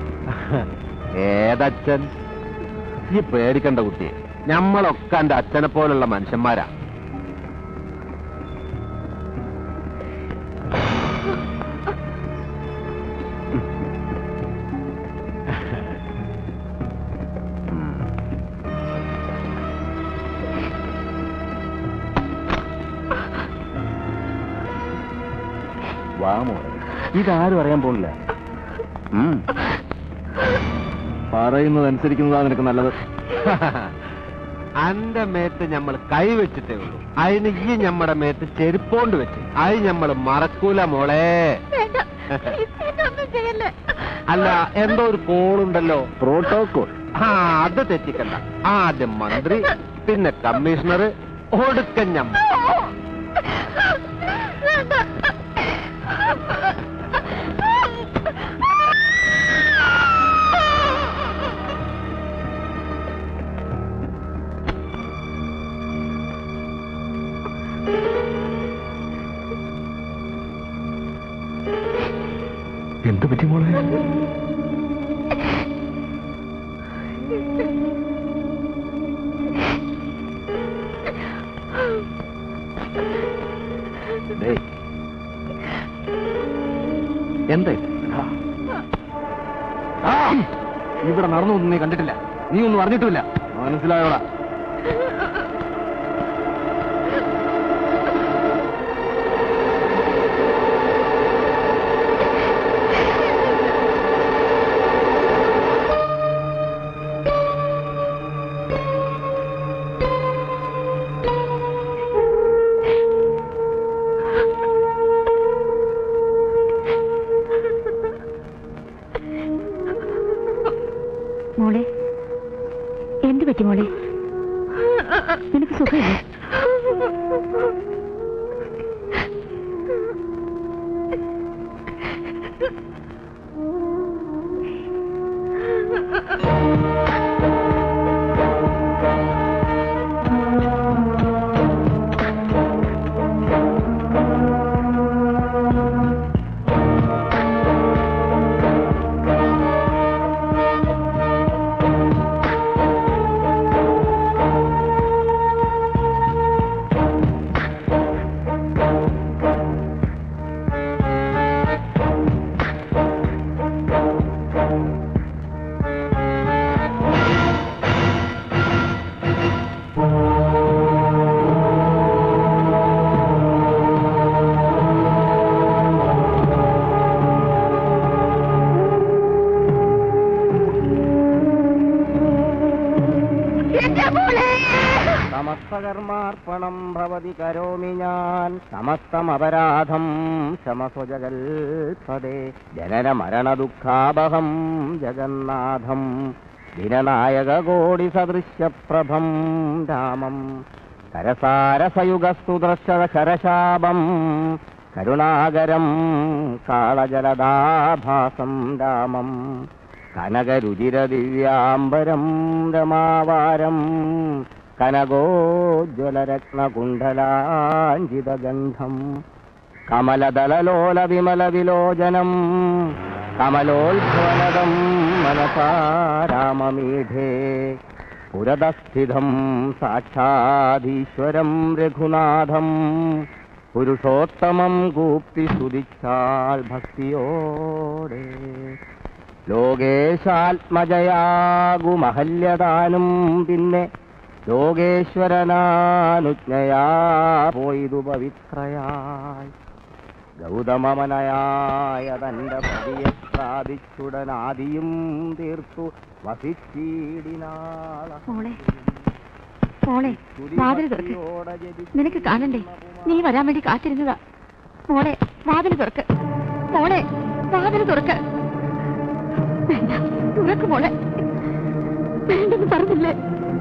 ഏതച്ഛൻ? ഈ പേടിക്കണ്ട കുട്ടിയെ, ഞമ്മളൊക്കെ എന്റെ അച്ഛനെ പോലുള്ള മനുഷ്യന്മാരാ. വാമോ, ഇതാരും അറിയാൻ പോണില്ല. പറയുന്നത് അനുസരിക്കുന്നതാ നിനക്ക് നല്ലത്. അന്റെ മേത്ത് ഞമ്മൾ കൈവച്ചിട്ടേ ഉള്ളൂ. അതിന് ഈ ഞമ്മടെ മേത്ത് ചെരുപ്പോണ്ട് വെച്ച് അത് ഞമ്മൾ മറക്കൂല മോളെ. അല്ല, എന്തോ ഒരു കോളുണ്ടല്ലോ, പ്രോട്ടോകോൾ. ആ അത് തെറ്റിക്കണ്ട. ആദ്യം മന്ത്രി, പിന്നെ കമ്മീഷണർ, ഒടുക്കൻ ഞമ്മ. എന്ത് പറ്റി മോളെ? എന്താ ഇവിടെ നടന്നൊന്നും നീ കണ്ടിട്ടില്ല, നീ ഒന്നും അറിഞ്ഞിട്ടില്ല. മനസ്സിലായോടാ? മോളെ, എന്ത് പറ്റി മോളെ? നിനക്ക് സുഖമില്ലേ? സമസ്തകർമാർപ്പണം ഭവതി കരോമി ഞാൻ സമസ്തമപരാധം ശമസ്വജകൽപദേ ജനന മരണ ദുഃഖാപഹം ജഗന്നാഥം ദിനനായക കോടി സദൃശ്യപ്രഭം രാമം കരസാരസയുഗസ്തു ദൃശ്യ ശരശാപം കരുണാകരം കാളജലദാഭാസം രാമം കനകരുചിരദിവ്യാംബരം രമാവാരം കനകോജ്വലരത്നകുണ്ഡലാഞ്ജിതഗന്ധം കമലദളലോല വിമല വിലോചനം കമലോത്ഭവനദം മനസാ രാമമീഢേ പുരതസ്ഥിതം സാക്ഷാധീശ്വരം രഘുനാഥം പുരുഷോത്തമം കൂപ്പി സ്തുതിച്ചാൽ ഭക്തിയോടെ ലോകേശാത്മജയാകുമഹല്യദാനം പിന്നെ ലോകേശ്വരനാനുജ്ഞയാ പോയിതു പവിത്രയായി ഗൗതമമനയായ തന്റെ പതിയെ പ്രാപിച്ചുടനാദിയും തീർത്തു വസിച്ചീടിനാള. മോളെ മോളെ വാതിൽ തുറക്ക്. നിനക്ക് കാണണ്ടേ? നീ വരാൻ വേണ്ടി കാത്തിരുന്നതാ. മോളെ വാതിൽ തുറക്ക്. മോളെ വാതിൽ തുറക്ക്. വേണ്ട, തുറക്ക് മോളെ. വേണ്ടെന്ന് പറഞ്ഞില്ലേ?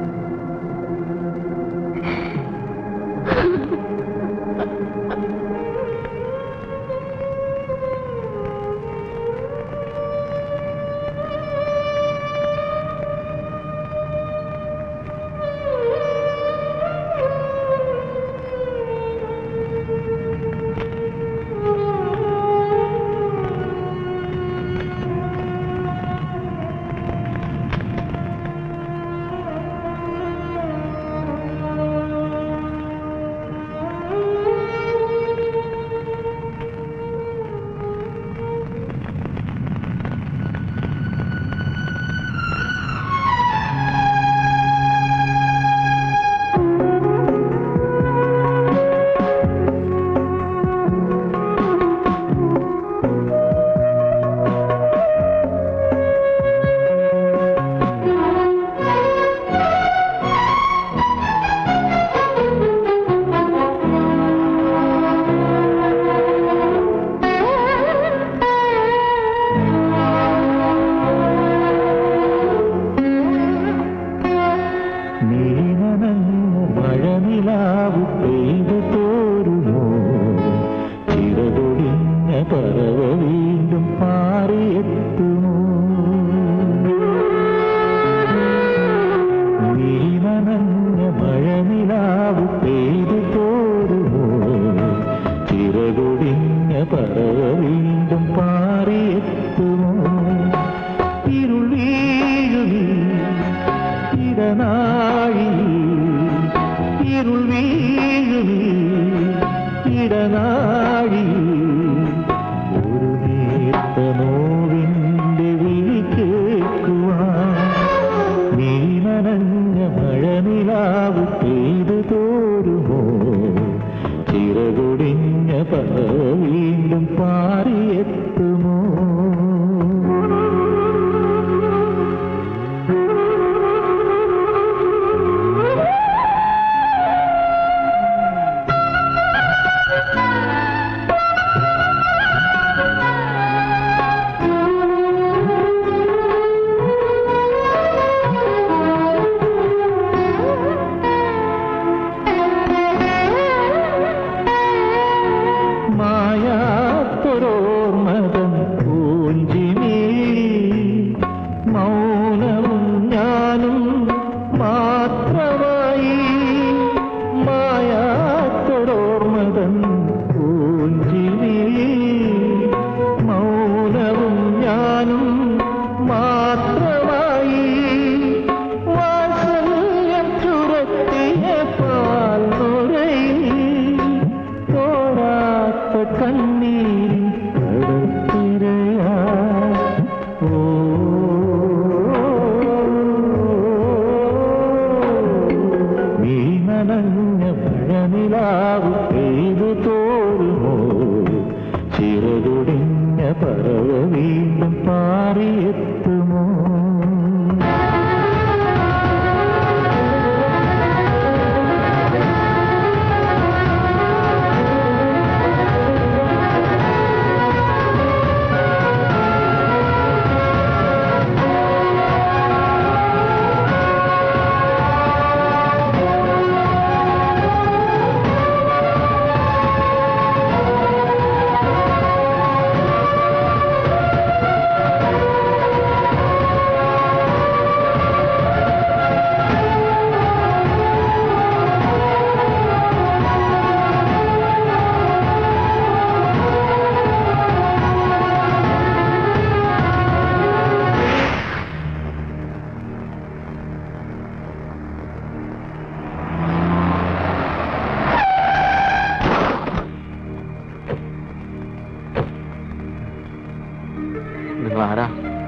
ആരാ?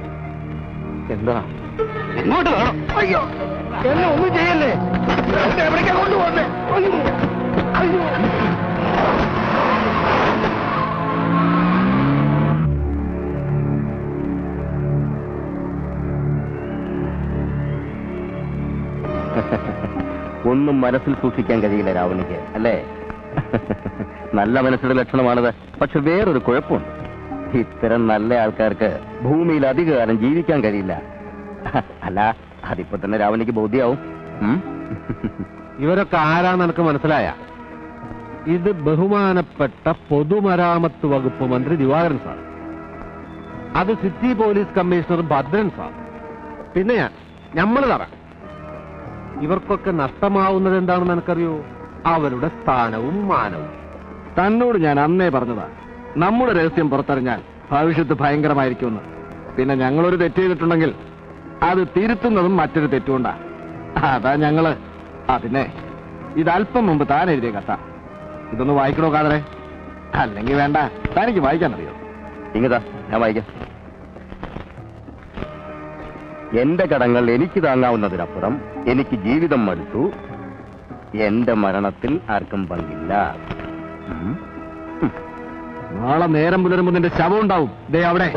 എന്താ? എങ്ങോട്ട് വേണം? അയ്യോ, എന്നെ ഒന്നും ചെയ്യല്ലേ. എവിടേക്കാ കൊണ്ടുപോകുന്നേ? അയ്യോ, അയ്യോ. ഒന്നും മനസ്സിൽ സൂക്ഷിക്കാൻ കഴിയില്ല രാവണിക്ക്, അല്ലേ? നല്ല മനസ്സിന്റെ ലക്ഷണമാണത്. പക്ഷെ വേറൊരു കുഴപ്പമുണ്ട്. ഇത്തരം നല്ല ആൾക്കാർക്ക് ഭൂമിയിൽ അധികകാലം ജീവിക്കാൻ കഴിയില്ല. അല്ല, അതിപ്പോ തന്നെ രാവണിക്ക് ബോധ്യാവും. ഇവരൊക്കെ ആരാന്ന് എനിക്ക് മനസ്സിലായ? ഇത് ബഹുമാനപ്പെട്ട പൊതുമരാമത്ത് വകുപ്പ് മന്ത്രി ദിവാകരൻ സാർ, അത് city police commissioner Bhadran sir, പിന്നെ ഞാൻ ഞമ്മള് തറ. ഇവർക്കൊക്കെ നഷ്ടമാവുന്നത് എന്താണെന്ന് എനിക്കറിയോ? അവരുടെ സ്ഥാനവും മാനവും. തന്നോട് ഞാൻ അന്നേ പറഞ്ഞതാ, നമ്മുടെ രഹസ്യം പുറത്തറിഞ്ഞാൽ ഭവിഷ്യത്ത് ഭയങ്കരമായിരിക്കുമെന്ന്. പിന്നെ ഞങ്ങളൊരു തെറ്റ് ചെയ്തിട്ടുണ്ടെങ്കിൽ അത് തിരുത്തുന്നതും മറ്റൊരു തെറ്റുകൊണ്ടാ. അതാ ഞങ്ങള്. ആ പിന്നെ ഇതല്പം മുമ്പ് താൻ എഴുതിയ കഥ ഇതൊന്ന് വായിക്കണോ കാതറെ? അല്ലെങ്കിൽ വേണ്ട, തനിക്ക് വായിക്കാൻ അറിയോ? ഇങ്ങതാ, ഞാൻ വായിക്കാം. എന്റെ കടങ്ങൾ എനിക്ക് താങ്ങാവുന്നതിനപ്പുറം എനിക്ക് ജീവിതം മടുത്തു. എന്റെ മരണത്തിൽ ആർക്കും പങ്കില്ല. നാളെ നേരം പുലരുമ്പോ നിന്റെ ശവം ഉണ്ടാവും ദേ അവിടെ.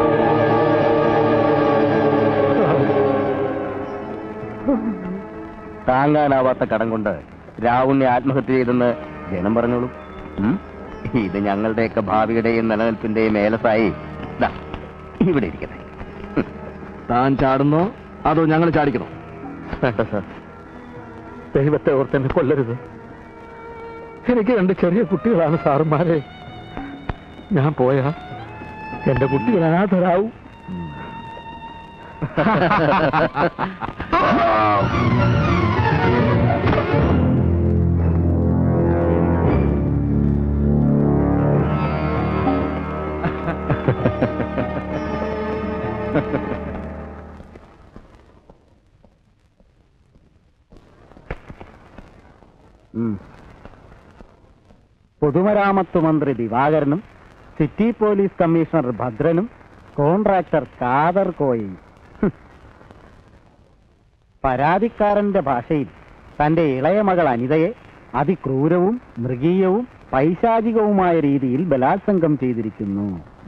താങ്ങാനാവാത്ത കടം കൊണ്ട് രാവുണ്ണി ആത്മഹത്യ ചെയ്തെന്ന് ജനം പറഞ്ഞോളൂ. ഇത് ഞങ്ങളുടെയൊക്കെ ഭാവിയുടെയും നിലനിൽപ്പിന്റെയും ഏലസായി ഇവിടെ ഇരിക്കട്ടെ. താൻ ചാടുന്നോ അതോ ഞങ്ങൾ ചാടിക്കണോ? ദൈവത്തെ ഓർത്തെന്നെ കൊല്ലരുത്. എനിക്ക് രണ്ട് ചെറിയ കുട്ടികളാണ് സാറുമാരെ. ഞാൻ പോയാ എന്റെ കുട്ടികൾ അനാഥരാവും. പൊതുമരാമത്ത് മന്ത്രി ദിവാകരനും സിറ്റി പോലീസ് കമ്മീഷണർ ഭദ്രനും കോൺട്രാക്ടർ കാദർ കോയയും. പരാതിക്കാരന്റെ ഭാഷയിൽ തന്റെ ഇളയ മകൾ അനിതയെ അതിക്രൂരവും മൃഗീയവും പൈശാചികവുമായ രീതിയിൽ ബലാത്സംഗം ചെയ്തിരിക്കുന്നു.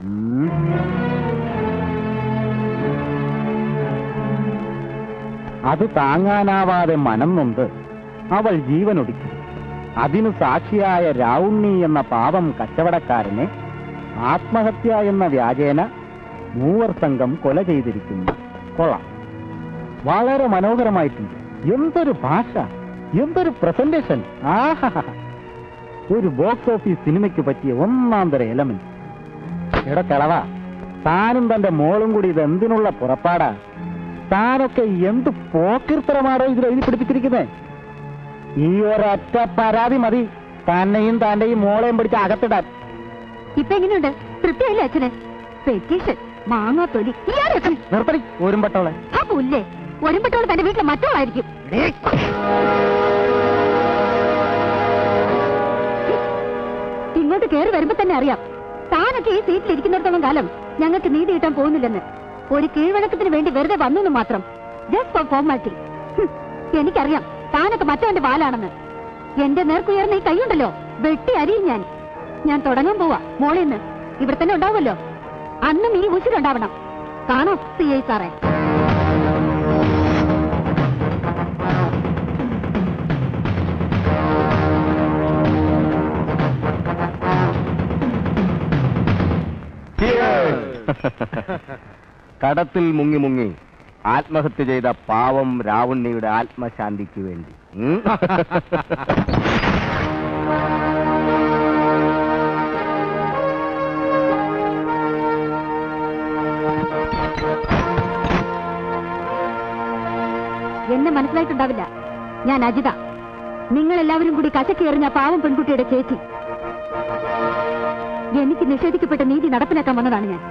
അത് താങ്ങാനാവാതെ മനം നൊന്ത് അവൾ ജീവനൊടുക്കി. അതിനു സാക്ഷിയായ രാവുണ്ണി എന്ന പാവം കച്ചവടക്കാരനെ ആത്മഹത്യ എന്ന വ്യാജേന മൂവർ സംഘം കൊല ചെയ്തിരിക്കുന്നു. കൊള്ളാം, വളരെ മനോഹരമായിട്ടുണ്ട്. എന്തൊരു ഭാഷ, എന്തൊരു പ്രസന്റേഷൻ! ആഹാ, ഒരു ബോക്സ് ഓഫീസ് സിനിമയ്ക്ക് പറ്റിയ ഒന്നാം തര എലമെന്റ്. എടക്കളവാ, താനും തന്റെ മോളും കൂടി ഇത് എന്തിനുള്ള പുറപ്പാടാ? താനൊക്കെ എന്ത് പോക്കിർത്തരമാണോ ഇതിൽ എഴുതി പിടിപ്പിച്ചിരിക്കുന്നത്? ഈ ഒരൊറ്റ പരാതി മതി തന്നെയും താന്റെയും മോളെയും പിടിച്ച് അകത്തിടാൻ. ഇപ്പൊ എങ്ങനെയുണ്ട്? തൃപ്തിയായില്ലേ അച്ഛന്? പെറ്റീഷൻ, മാങ്ങാത്തൊലി, നിർത്തടി ഒരുമ്പട്ടോളെ. ആ പുല്ലേ, ഒരുമ്പട്ടോള് തന്റെ വീട്ടിലെ മറ്റോളായിരിക്കും. ഇങ്ങോട്ട് കയറി വരുമ്പോ തന്നെ അറിയാം താനൊക്കെ ഈ സീറ്റിൽ ഇരിക്കുന്നിടത്തോളം കാലം ഞങ്ങൾക്ക് നീതി കിട്ടാൻ പോകുന്നില്ലെന്ന്. ഒരു കീഴ്വഴക്കത്തിന് വേണ്ടി വെറുതെ വന്നു മാത്രം. Just for formality. എനിക്കറിയാം താനൊക്കെ മറ്റവന്റെ പാലാണെന്ന്. എന്റെ നേർക്കുയർന്ന ഈ കൈയുണ്ടല്ലോ, വെട്ടി അരിയും ഞാൻ. ഞാൻ തുടങ്ങാൻ പോവാ മോളിന്ന്. ഇവിടെ തന്നെ ഉണ്ടാവുമല്ലോ, അന്നും ഈ ഉശിരുണ്ടാവണം. കാണാം സി ഐ സാറേ. കടത്തിൽ മുങ്ങി മുങ്ങി ആത്മഹത്യ ചെയ്ത പാവം രാവുണ്ണിയുടെ ആത്മശാന്തിക്ക് വേണ്ടി. എന്നെ മനസ്സിലായിട്ടുണ്ടാവില്ല. ഞാൻ അജിത. നിങ്ങൾ എല്ലാവരും കൂടി കശക്കേറിഞ്ഞ പാവം പെൺകുട്ടിയുടെ ചേച്ചി. എനിക്ക് നിഷേധിക്കപ്പെട്ട നീതി നടപ്പിലാക്കാൻ വന്നതാണ് ഞാൻ.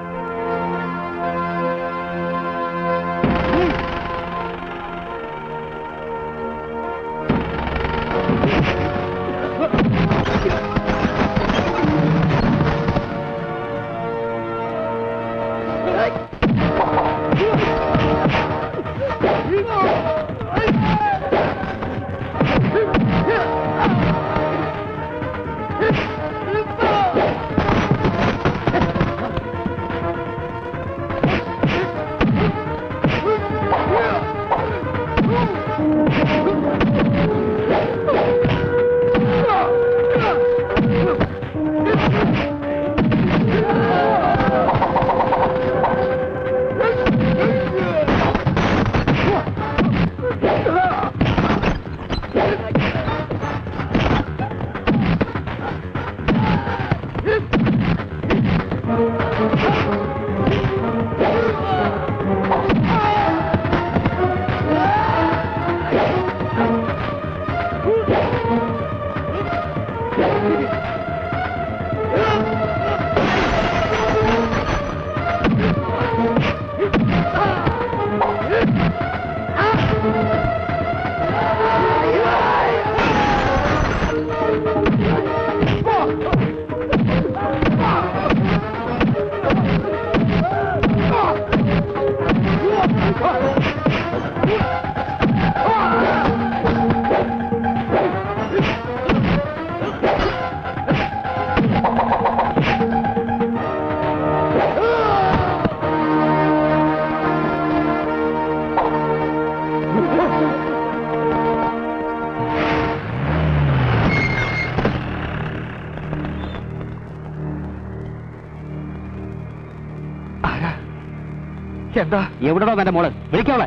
എന്താ? എവിടെടോ തന്റെ മോള്? വിളിക്കോളെ.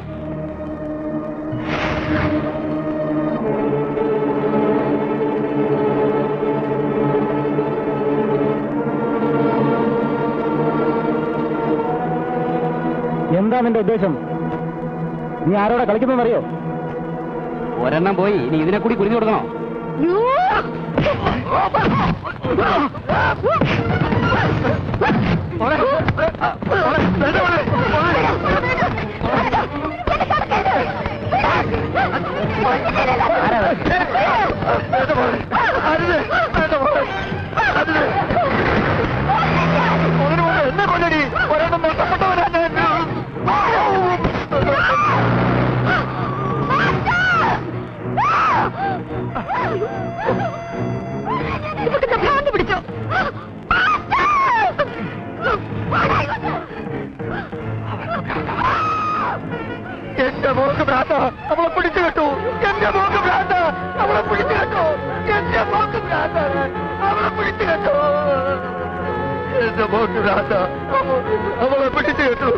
എന്താ നിന്റെ ഉദ്ദേശം? നീ ആരോടെ കളിക്കുന്നറിയോ? ഒരെണ്ണം പോയി, ഇനി ഇതിനെ കൂടി കുരിഞ്ഞു കൊടുക്കണോ? എന്നെ കൊല്ലടി, ഒരെണ്ണം നഷ്ടപ്പെട്ടവരാ ഞാൻ. ഭ്രാന്ത് പിടിച്ചോ? എന്റെ മോക്ക് ഭ്രാന്ത, അവളെ പിടിച്ചു കേട്ടു. എന്റെ മോക്ക് ഭ്രാന്ത, അവളെ പിടിച്ചു കേട്ടു. എന്റെ മോക്ക് ഭ്രാന്ത, അവളെ പിടിച്ചു കേട്ടു. എന്റെ മോക്ക് ഭ്രാന്ത, അവളെ പിടിച്ചു കേട്ടു.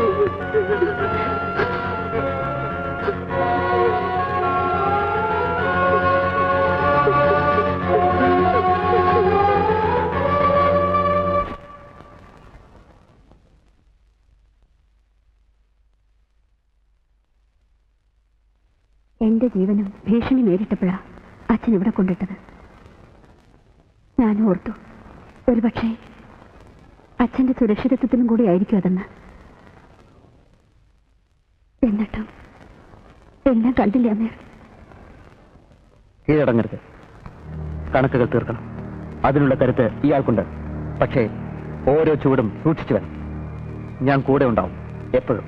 എന്റെ ജീവനും ഭീഷണി നേരിട്ടപ്പോഴാ അച്ഛൻ ഇവിടെ കൊണ്ടിട്ടത്. ഞാൻ ഓർത്തു, ഒരുപക്ഷെ അച്ഛന്റെ സുരക്ഷിതത്വത്തിനും കൂടി ആയിരിക്കും അതെന്ന്. എന്നിട്ടും എല്ലാം കണ്ടില്ല അമീർ. കീഴടങ്ങരുത്. കണക്കുകൾ തീർക്കണം. അതിനുള്ള കരുത്ത് ഇയാൾക്കുണ്ട്. പക്ഷേ ഓരോ ചൂടും സൂക്ഷിച്ചു വേണം. ഞാൻ കൂടെ ഉണ്ടാവും എപ്പോഴും.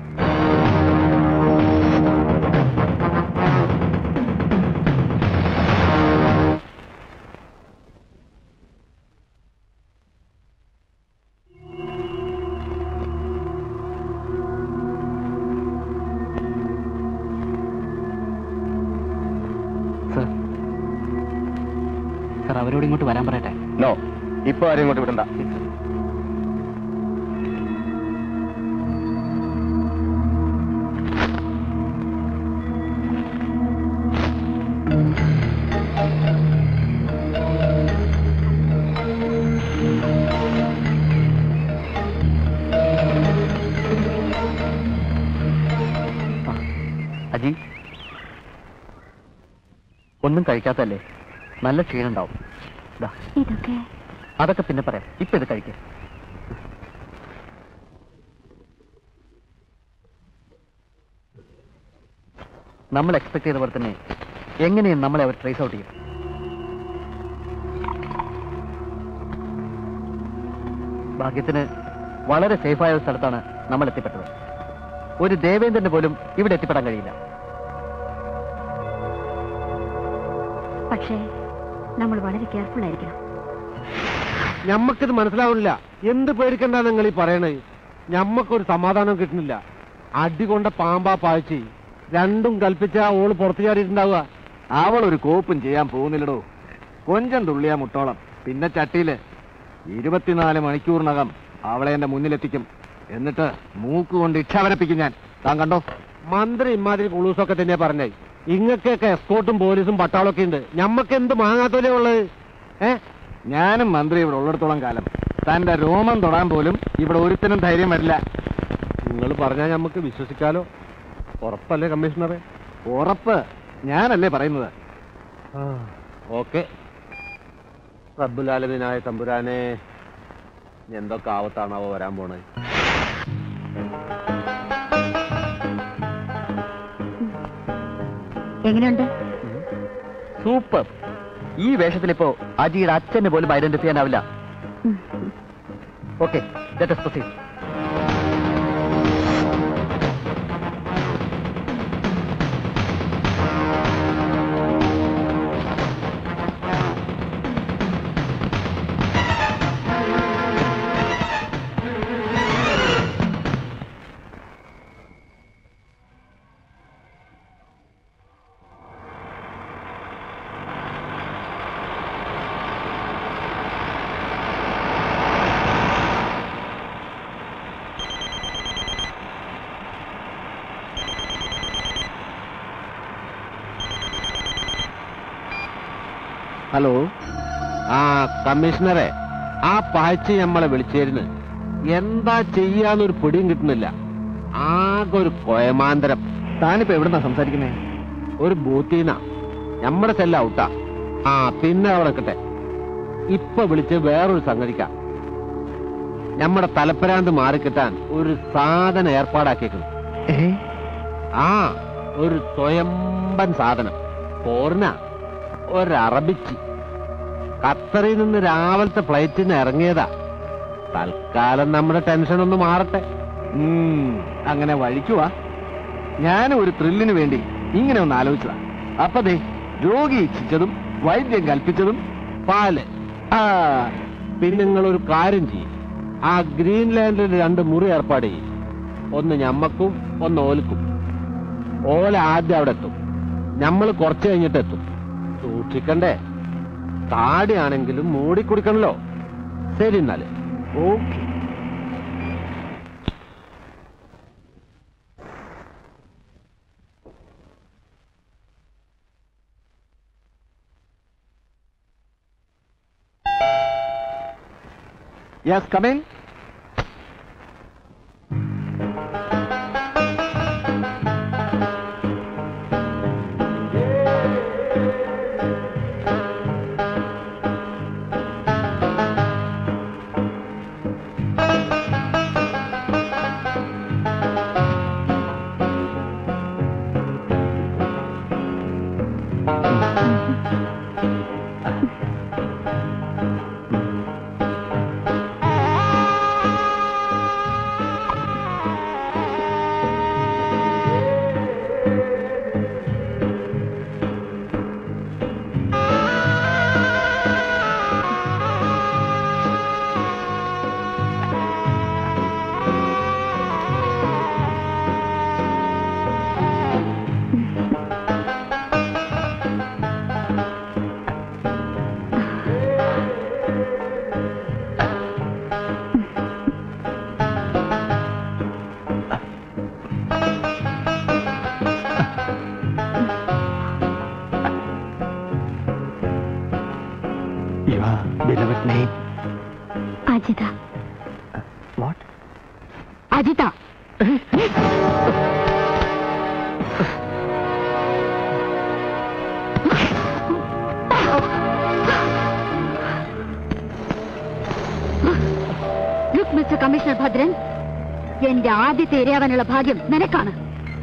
സർ, അവരോട് ഇങ്ങോട്ട് വരാൻ പറയട്ടെ. നോ, ഇപ്പൊ ആരും ഇങ്ങോട്ട് വിടണ്ട. അജി, ഒന്നും കഴിക്കാത്തല്ലേ? നല്ല ക്ഷീണുണ്ടാവും. ഇതൊക്കെ അതൊക്കെ പിന്നെ പറയാം. ഇപ്പൊ ഇത് കഴിക്കാം. നമ്മൾ എക്സ്പെക്ട് ചെയ്ത പോലെ തന്നെ എങ്ങനെയും നമ്മളെ അവർ ട്രേസ് ഔട്ട് ചെയ്യും. ഭാഗ്യത്തിന് വളരെ സേഫായ ഒരു സ്ഥലത്താണ് നമ്മൾ എത്തിപ്പെട്ടത്. ഒരു ദേവേന്ദ്രന് പോലും ഇവിടെ എത്തിപ്പെടാൻ കഴിയില്ല. പക്ഷേ നമ്മൾ വളരെ കെയർഫുൾ ആയിരിക്കണം. ഞമ്മക്കിത് മനസ്സിലാവുന്നില്ല. എന്ത് പേടിക്കണ്ട നിങ്ങൾ ഈ പറയണേ? ഞമ്മക്കൊരു സമാധാനം കിട്ടുന്നില്ല. അടി കൊണ്ട പാമ്പാ പാഴ്ചി രണ്ടും കൽപ്പിച്ച ഓള് പുറത്തു ചാടിയിട്ടുണ്ടാവുക. അവൾ ഒരു കോപ്പും ചെയ്യാൻ പോകുന്നില്ലടോ. കൊഞ്ചം തുള്ളിയാ മുട്ടോളം. പിന്നെ ചട്ടിയില് ഇരുപത്തിനാല് മണിക്കൂറിനകം അവളെ എന്റെ മുന്നിലെത്തിക്കും. എന്നിട്ട് മൂക്ക് കൊണ്ട് ഇച്ഛാവരപ്പിക്കും ഞാൻ. താൻ കണ്ടോ? മന്ത്രി ഇമാതിരി കുളൂസൊക്കെ തന്നെയാ പറഞ്ഞേ. ഇങ്ങക്കൊക്കെ എസ്കോട്ടും പോലീസും പട്ടാളൊക്കെ ഉണ്ട്. ഞമ്മക്ക് എന്ത് മാങ്ങാത്തോലേ ഉള്ളത്? ഏ ഞാനും മന്ത്രി ഇവിടെ ഉള്ളിടത്തോളം കാലം തന്റെ രോമം തൊടാൻ പോലും ഇവിടെ ഒരുത്തിനും ധൈര്യം വരില്ല. നിങ്ങൾ പറഞ്ഞാൽ നമുക്ക് വിശ്വസിക്കാലോ. ഉറപ്പല്ലേ കമ്മീഷണറെ? ഉറപ്പ് ഞാനല്ലേ പറയുന്നത്. ഓക്കെ. റബ്ബുലാലമീനായ തമ്പുരാനെ, എന്തൊക്കെ ആവത്താണാവോ വരാൻ പോണേ. എങ്ങനെയുണ്ട്? സൂപ്പർ. ഈ വേഷത്തിലിപ്പോ അജിയുടെ അച്ഛനെ പോലും ഐഡന്റിഫൈ ചെയ്യാനാവില്ല. Okay, let us proceed. Hello. ആ കമ്മീഷണറെ, ആ പാഴ്ച നമ്മളെ വിളിച്ചേരുന്ന് എന്താ ചെയ്യാന്നൊരു പിടിയും കിട്ടുന്നില്ല. ആകെ ഒരു കൊയമാന്തരം. താനിപ്പോ എവിടുന്നാ സംസാരിക്കുന്നേ? ഒരു ബൂത്തീന്നാ. നമ്മുടെ സെല്ല ഔട്ടാ. ആ പിന്നെ അവിടെ നിൽക്കട്ടെ. ഇപ്പൊ വിളിച്ച് വേറൊരു സംഗതിക്കാം. നമ്മുടെ തലപ്പരാന്ത് മാറിക്കിട്ടാൻ ഒരു സാധനം ഏർപ്പാടാക്കിയേക്കുന്നു. ആ ഒരു സ്വയംബൻ സാധനം. പോർന ഒരറബിച്ചി. ഖത്തറിൽ നിന്ന് രാവിലത്തെ ഫ്ലൈറ്റിന് ഇറങ്ങിയതാ. തൽക്കാലം നമ്മുടെ ടെൻഷൻ ഒന്ന് മാറട്ടെ. അങ്ങനെ വഴിക്കുവാ. ഞാനും ഒരു ത്രില്ലിന് വേണ്ടി ഇങ്ങനെ ഒന്ന് ആലോചിച്ചതാ. അപ്പൊ ദേ രോഗി ഇച്ഛിച്ചതും വൈദ്യം കൽപ്പിച്ചതും പാല്. ആ പിന്നെ നിങ്ങളൊരു കാര്യം ചെയ്യും. ആ ഗ്രീൻലാൻഡിൽ രണ്ട് മുറി ഏർപ്പാട് ചെയ്യും. ഒന്ന് ഞമ്മക്കും ഒന്ന് ഓൽക്കും. ഓല ആദ്യം അവിടെ എത്തും, നമ്മൾ കുറച്ച് കഴിഞ്ഞിട്ട് എത്തും. സൂക്ഷിക്കണ്ടേ? താടിയാണെങ്കിലും മൂടി കുടിക്കണല്ലോ. ശരി എന്നാല്. Okay. Yes, come in. Beloved name? Ajita. Uh, what? Ajita. Look, Mister Commissioner Bhadran, എന്റെ ആദ്യത്തെ ഇരയാവാനുള്ള ഭാഗ്യം നിനക്കാണ്.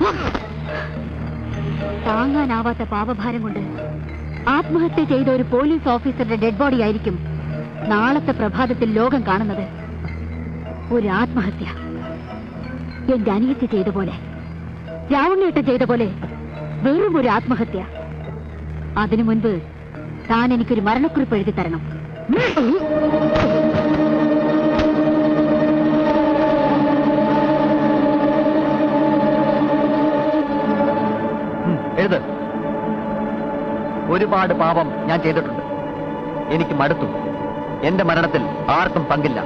താങ്ങാനാവാത്ത പാപഭാരം കൊണ്ട് ആത്മഹത്യ ചെയ്ത ഒരു പോലീസ് ഓഫീസറുടെ ഡെഡ് ബോഡി ആയിരിക്കും നാളത്തെ പ്രഭാതത്തിൽ ലോകം കാണുന്നത്. ഒരു ആത്മഹത്യ എന്റെ അനിയത്തി ചെയ്ത പോലെ, രാവണേട്ടൻ ചെയ്ത പോലെ വെറും ഒരു ആത്മഹത്യ. അതിനു മുൻപ് താൻ എനിക്കൊരു മരണക്കുറിപ്പ് എഴുതി തരണം. എഴുത്. ഒരുപാട് പാപം ഞാൻ ചെയ്തിട്ടുണ്ട്. എനിക്ക് മടുത്തു. എന്റെ മരണത്തിൽ ആർക്കും പങ്കില്ല.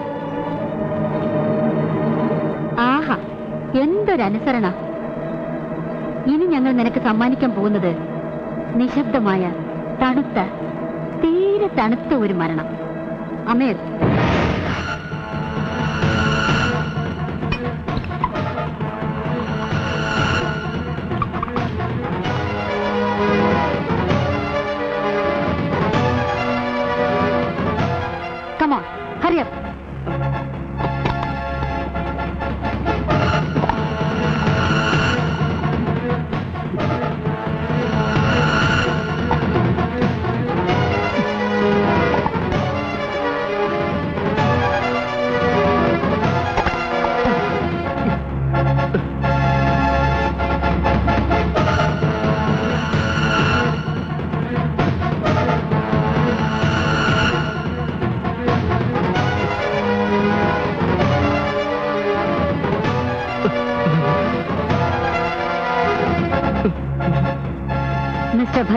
ആഹാ, എന്തൊരനുസരണ. ഇനി ഞങ്ങൾ നിനക്ക് സമ്മാനിക്കാൻ പോകുന്നത് നിശബ്ദമായ തണുത്ത, തീരെ തണുത്ത ഒരു മരണം. അമീർ,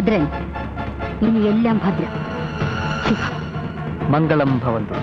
ഭദ്രൻ, ഇനി എല്ലാം ഭദ്രം. ശിവ. മംഗളം ഭവന്തു.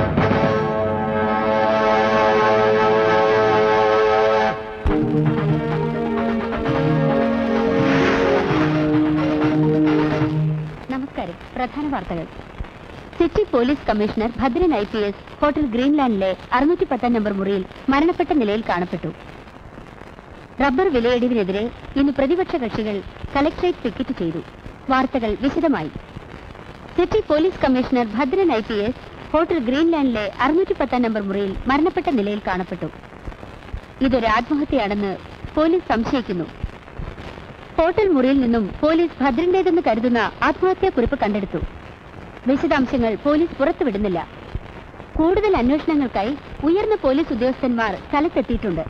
നമസ്കാരം. പ്രധാന വാർത്തകൾ. City police commissioner Bhadran I P S hotel ഗ്രീൻലാൻഡിലെ അറുന്നൂറ്റി പത്താം നമ്പർ മുറിയിൽ മരണപ്പെട്ട നിലയിൽ കാണപ്പെട്ടു. റബ്ബർ വിലയിടിവിനെതിരെ ഇന്ന് പ്രതിപക്ഷ കക്ഷികൾ കലക്ട്രേറ്റ് പിക്കറ്റ് ചെയ്തു. വാർത്തകൾ വിശദമായി. City police commissioner Bhadran I P S hotel ഗ്രീൻലാൻഡിലെ അറുന്നൂറ്റി പത്താം നമ്പർ മുറിയിൽ മരണപ്പെട്ട നിലയിൽ കാണപ്പെട്ടു. ഇതൊരു ആത്മഹത്യയാണെന്ന് പോലീസ് സംശയിക്കുന്നു. ഹോട്ടൽ മുറിയിൽ നിന്നും പോലീസ് ഭദ്രന്റേതെന്ന് കരുതുന്ന ആത്മഹത്യാക്കുറിപ്പ് കണ്ടെടുത്തു. വിശദാംശങ്ങൾ പോലീസ് പുറത്തുവിടുന്നില്ല. കൂടുതൽ അന്വേഷണങ്ങൾക്കായി ഉയർന്ന പോലീസ് ഉദ്യോഗസ്ഥന്മാർ സ്ഥലത്തെത്തിയിട്ടുണ്ട്.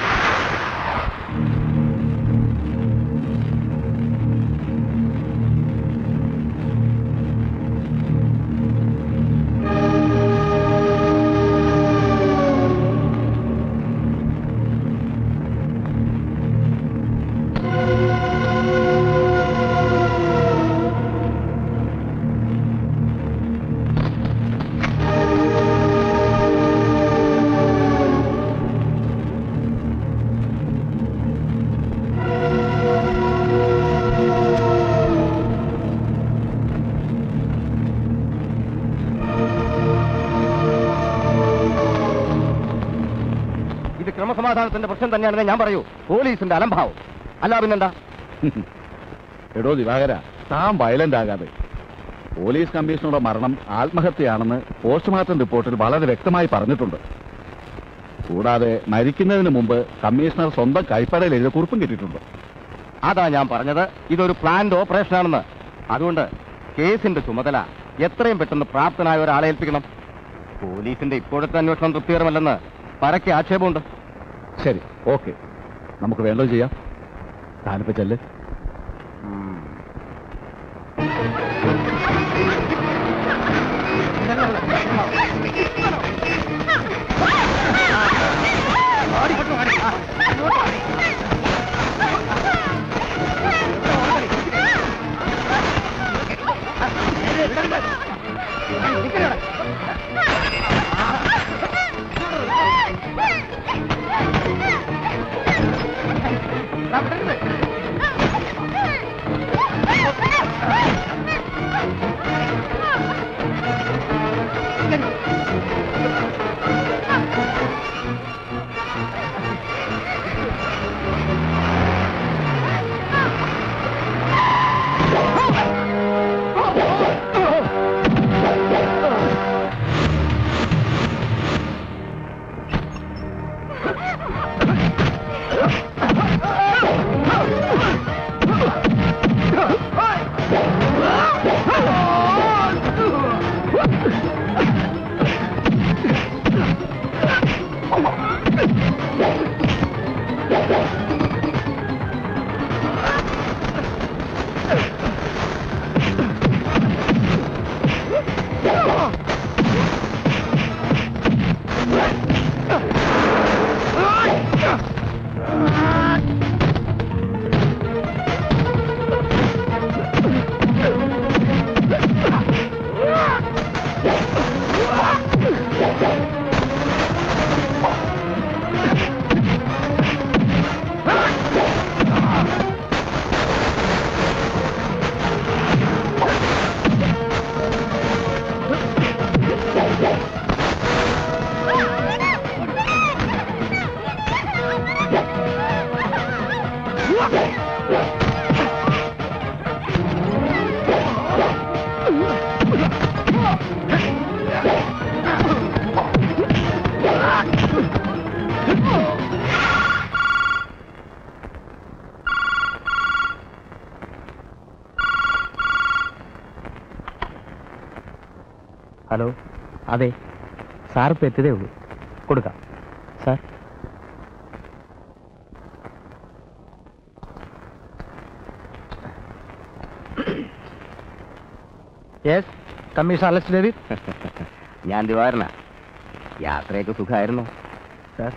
ക്രമസമാധാനത്തിന്റെ പ്രശ്നം തന്നെയാണെന്ന് ഞാൻ പറയൂ. പോലീസിന്റെ അലംഭാവം അല്ല പിന്നെന്താ? എടോ ദിവാകര, താൻ വയലന്റ് ആകാതെ. പോലീസ് കമ്മീഷണറുടെ മരണം ആത്മഹത്യയാണെന്ന് പോസ്റ്റ്മോർട്ടം റിപ്പോർട്ടിൽ വളരെ വ്യക്തമായി പറഞ്ഞിട്ടുണ്ട്. കൂടാതെ മരിക്കുന്നതിന് മുമ്പ് കമ്മീഷണർ സ്വന്തം കൈപ്പടയിൽ എഴുതിയ കുറിപ്പും കിട്ടിയിട്ടുണ്ട്. അതാ ഞാൻ പറഞ്ഞത്, ഇതൊരു പ്ലാൻഡ് ഓപ്പറേഷനാണെന്ന്. അതുകൊണ്ട് കേസിന്റെ ചുമതല എത്രയും പെട്ടെന്ന് പ്രാപ്തനായ ഒരാളെ ഏൽപ്പിക്കണം. പോലീസിന്റെ ഇപ്പോഴത്തെ അന്വേഷണം തൃപ്തികരമല്ലെന്ന് പരക്കെ ആക്ഷേപമുണ്ട്. ശരി, ഓക്കെ, നമുക്ക് വേണ്ടത് ചെയ്യാം. താനിപ്പോ ചെല്ല്. ഹലോ, അതെ സാർ ഇപ്പം എത്തിയതേ ഉള്ളൂ. കൊടുക്കാം sir. Yes, commissioner Alex David. ഞാൻ ദിവാകരന. യാത്രയൊക്കെ സുഖമായിരുന്നു സാർ.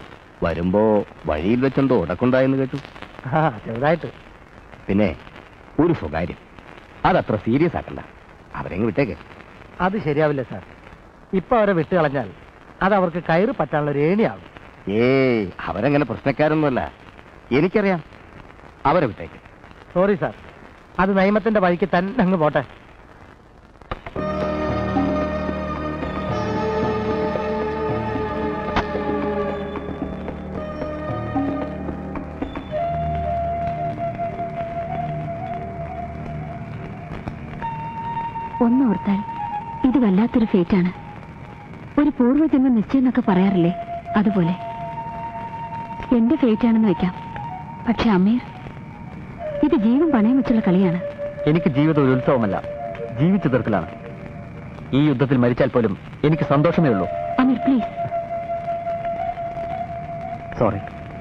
വരുമ്പോ വഴിയിൽ വെച്ചെന്തോ ഉടക്കുണ്ടായെന്ന് കേട്ടു. ആ, ചെറുതായിട്ട്. പിന്നെ ഒരു സ്വകാര്യം, അതത്ര സീരിയസ് ആക്കണ്ട. അവരെങ്ങ് വിട്ടേക്ക്. അത് ശരിയാവില്ല സാർ. ഇപ്പൊ അവരെ വിട്ട് കളഞ്ഞാൽ അത് അവർക്ക് കയറി പറ്റാനുള്ള ഒരു ഏണിയാവും. ഏയ്, അവരങ്ങനെ പ്രശ്നക്കാരൊന്നുമല്ല, എനിക്കറിയാം. അവരെ വിട്ടേക്ക്. സോറി സാർ, അത് നിയമത്തിന്റെ വഴിക്ക് തന്നെ അങ്ങ് പോട്ടെ. ഒന്നോർത്താൽ ഇത് വല്ലാത്തൊരു ഫേറ്റാണ്. ഒരു പൂർവ്വജന്മ നിശ്ചയം എന്നൊക്കെ പറയാറില്ലേ, അതുപോലെ എന്റെ ഫേറ്റാണെന്ന് വെക്കാം. പക്ഷെ അമീർ, ഇത് ജീവൻ പണയം വെച്ചുള്ള കളിയാണ്. എനിക്ക് ജീവിതം ഒരു ഉത്സവമല്ല, ജീവിച്ചു തീർക്കലാണ്. ഈ യുദ്ധത്തിൽ മരിച്ചാൽ പോലും എനിക്ക് സന്തോഷമേ ഉള്ളൂ. അമീർ പ്ലീസ്. സോറി.